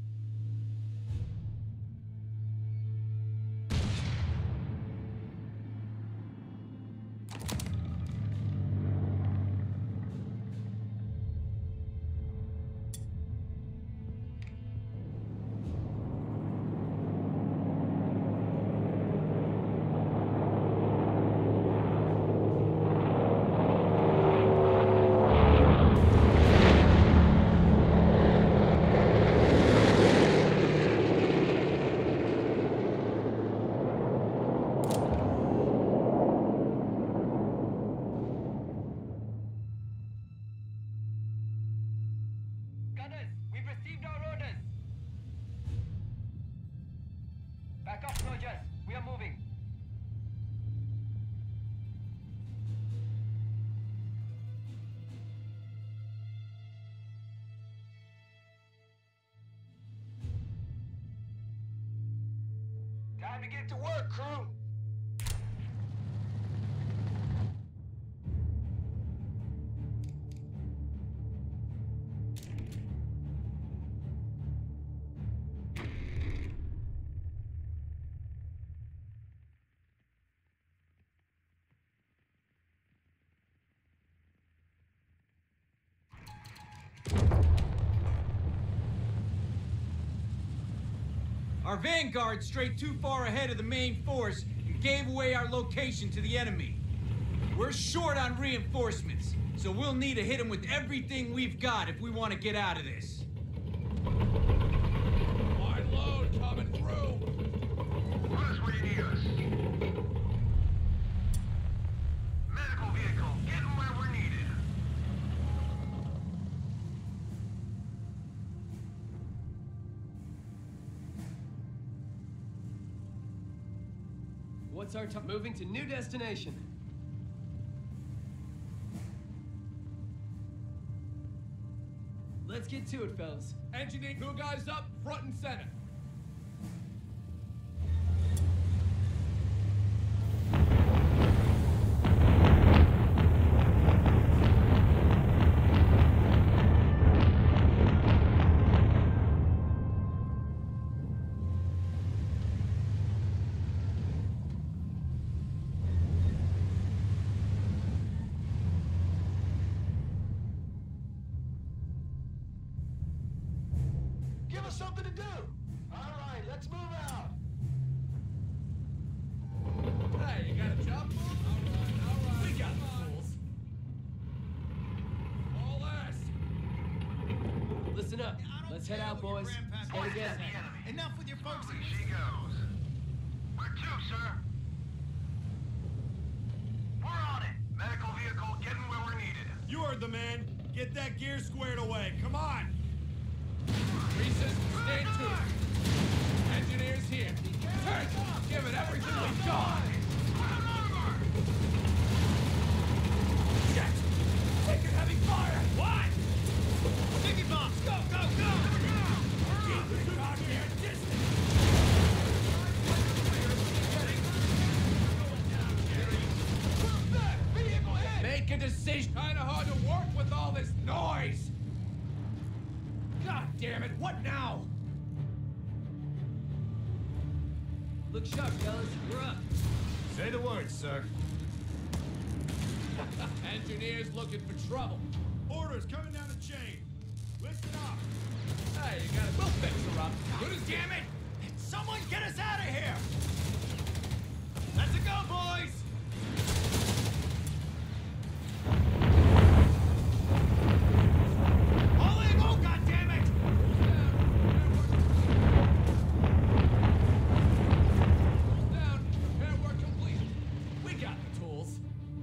Gunners, we've received our orders. Back up, soldiers. We are moving. Time to get to work, crew. Our vanguard strayed too far ahead of the main force and gave away our location to the enemy. We're short on reinforcements, so we'll need to hit them with everything we've got if we want to get out of this. Wide load coming through. Run us where you need us. Medical vehicle, getting where we're needed. What's our time? Moving to new destination. Let's get to it, fellas. Engineer, two guys up, front and center. Give us something to do. All right, let's move out. Hey, you got a job for him? All right, all right. We got the tools. All ass. Listen up. Let's head out, boys. Head again. Enough with your folks. She goes. Where to, sir? We're on it. Medical vehicle getting where we're needed. You heard the man. Get that gear squared away. Come on. Reese's, stand to. Engineers here. Turn! Give it everything we've got! Shit! Taking heavy fire! What? Sticky bombs! Go, go, go! Keep it goddamn distance! Make a decision! Kinda hard to work with all this noise! God damn it, what now? Look sharp, fellas. We're up. Say the word, sir. Engineers looking for trouble. Orders coming down the chain. Listen up. Hey, you got it. We'll fix her up. Good as Damn it! Someone get us out of here! Let's go, boys! All in! Oh, goddammit! down. Repair work complete. We got the tools.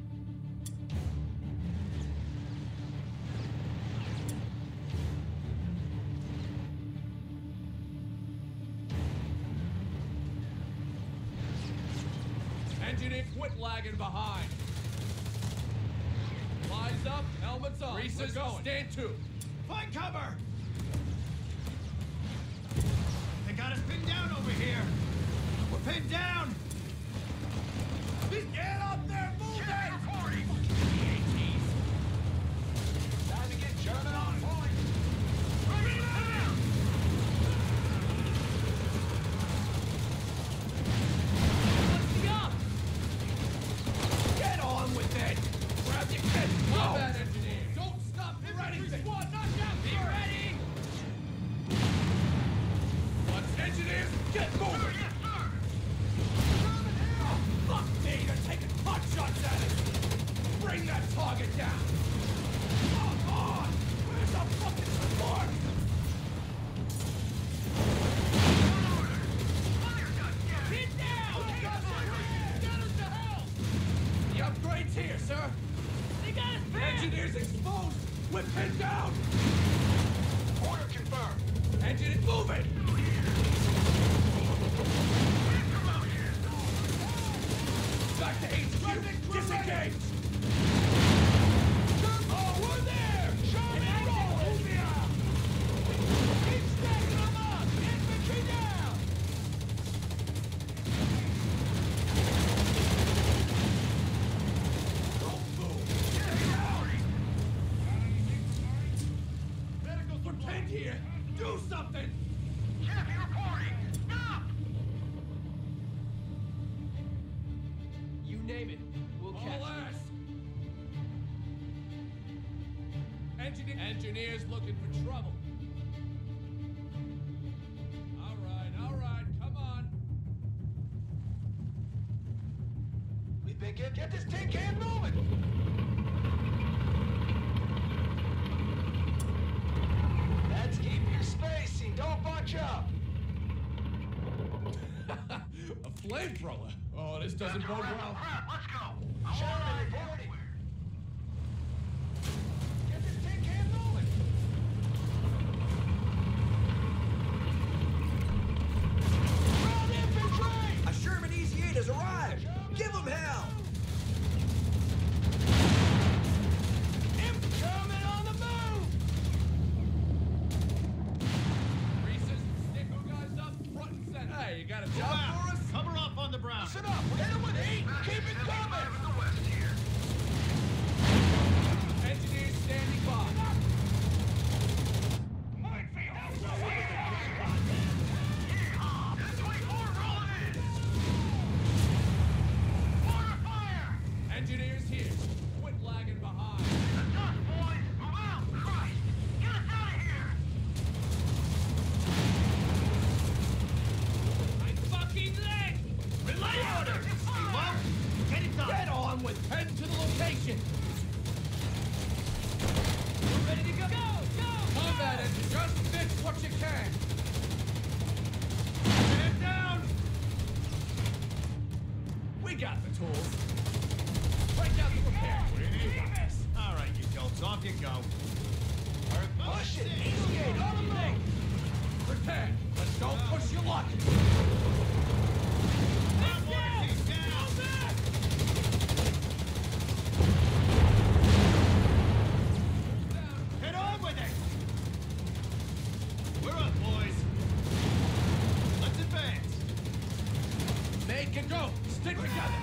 Engineer, quit lagging behind. Flies up, helmets on. Reese's, stand to. Find cover! They got us pinned down over here. We're pinned down! Get up there, move it! reporting! Time to get German on point! Bring it down! What's the up? Get on with it! Grab your kid! Combat engineer! Don't stop for anything! Squad, knock down! Be ready! What's engineers? Get moving! Yes, sir! Fuck me! They're taking pot shots at us! Bring that target down! Come on! Where's the fucking support? Get down! Get us to hell! The upgrade's here, sir! They got us pinned! Engineers exposed! We're pinned down! Order confirmed! Engineers moving! Back to H Q! Disengage! Oh, we're there! Show me roll! Keep stacking them up! Infantry down! Don't move! Get out! Medicals are pinned here! Do something! Chappie reporting! Stop! You name it, we'll catch All it. ass! Engineer Engineers looking for trouble. All right, all right, come on. We've been get, get this tin can moving! Let's keep your spacing, don't bunch up! A flamethrower. Oh, this doesn't bode well. Let's go! Sherman reporting! Get this tin can moving! Ground infantry! A Sherman Easy eight has arrived! Give them hell! German on the move! Reese's, stick who guys up front and center. Hey, you got a job for us? Cover up on the brown. Listen up! We're headed with heat! Keep it coming! The west here. Engineers standing by. Engineers here. Quit lagging behind. My fucking leg! Relay order! Low. Get it done! Get on with head to the location. We're ready to go! Go! Go! Combat engine, just fix what you can. Get down. We got the tools. Break out the repair. All right, you dolts, off you go. Push it! Easy eight, on the move! Prepare, but don't push your luck. Get on with it! We're up, boys. Let's advance. Make and go. Stick together.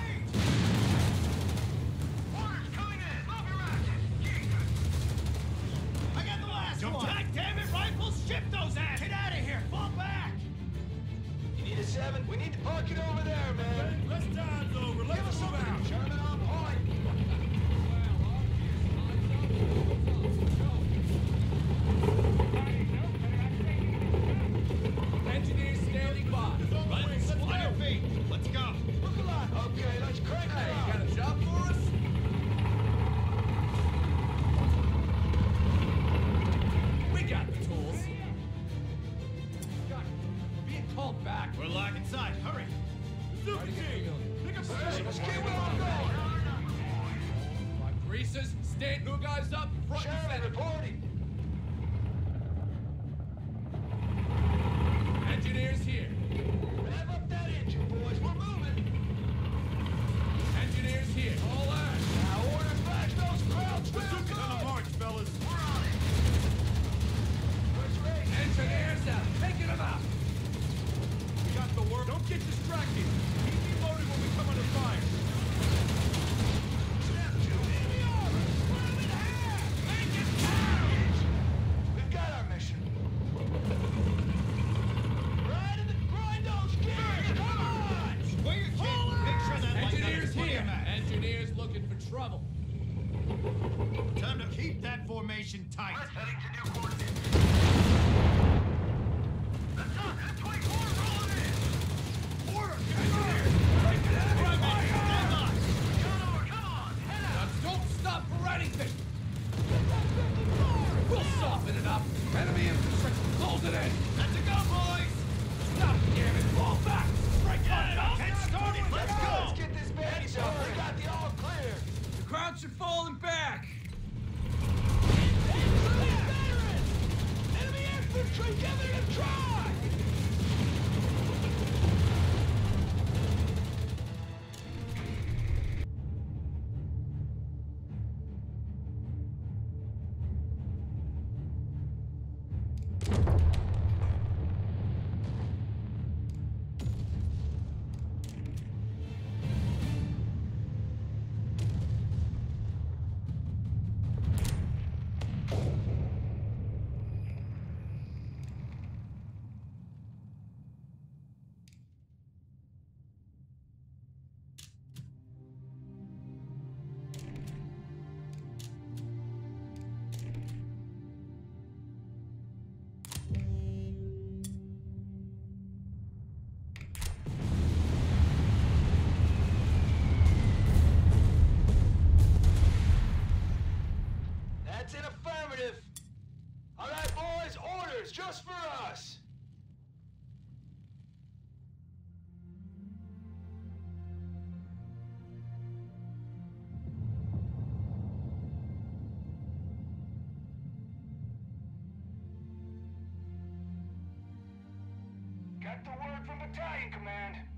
Orders coming in! Move your asses! I got the last one. God damn it, rifles! Shift those ass! Get out of here! Fall back! You need a seven? We need to park it over there, man. Let's time's over. Give us Let's move something, out. German on point. Engineers standing by. Rifles, on your feet. Let's go. Look alive. Okay, let's crank Hey, it you got up. a job for us? We got the tools. God, being called back. We're locked inside. Hurry. Super team. Pick up Let's the keep it on going. Greases, stand who guys up front and Sherman center. reporting. Engineers here. Rev up that engine, boys. We're moving. Engineers here. All eyes. Now order back those crowds. On the march, fellas. We're on it. trouble. Time to keep that formation tight. We're heading to new coordinates. That's us. M twenty-four rolling in. Order! Guys are here! Right, man, stand on! Come on, come on, head out. Now don't stop for anything! We'll soften it up. Enemy infantry, close it in. Let's go, boys! Stop, damn it! Fall back! Strike Get up! Get started! Let's go! Let's get this baby done. We got the all clear. The Krauts are falling back. Enemy infantry, give it a try. That's an affirmative. All right, boys, orders just for us. Got the word from Battalion Command.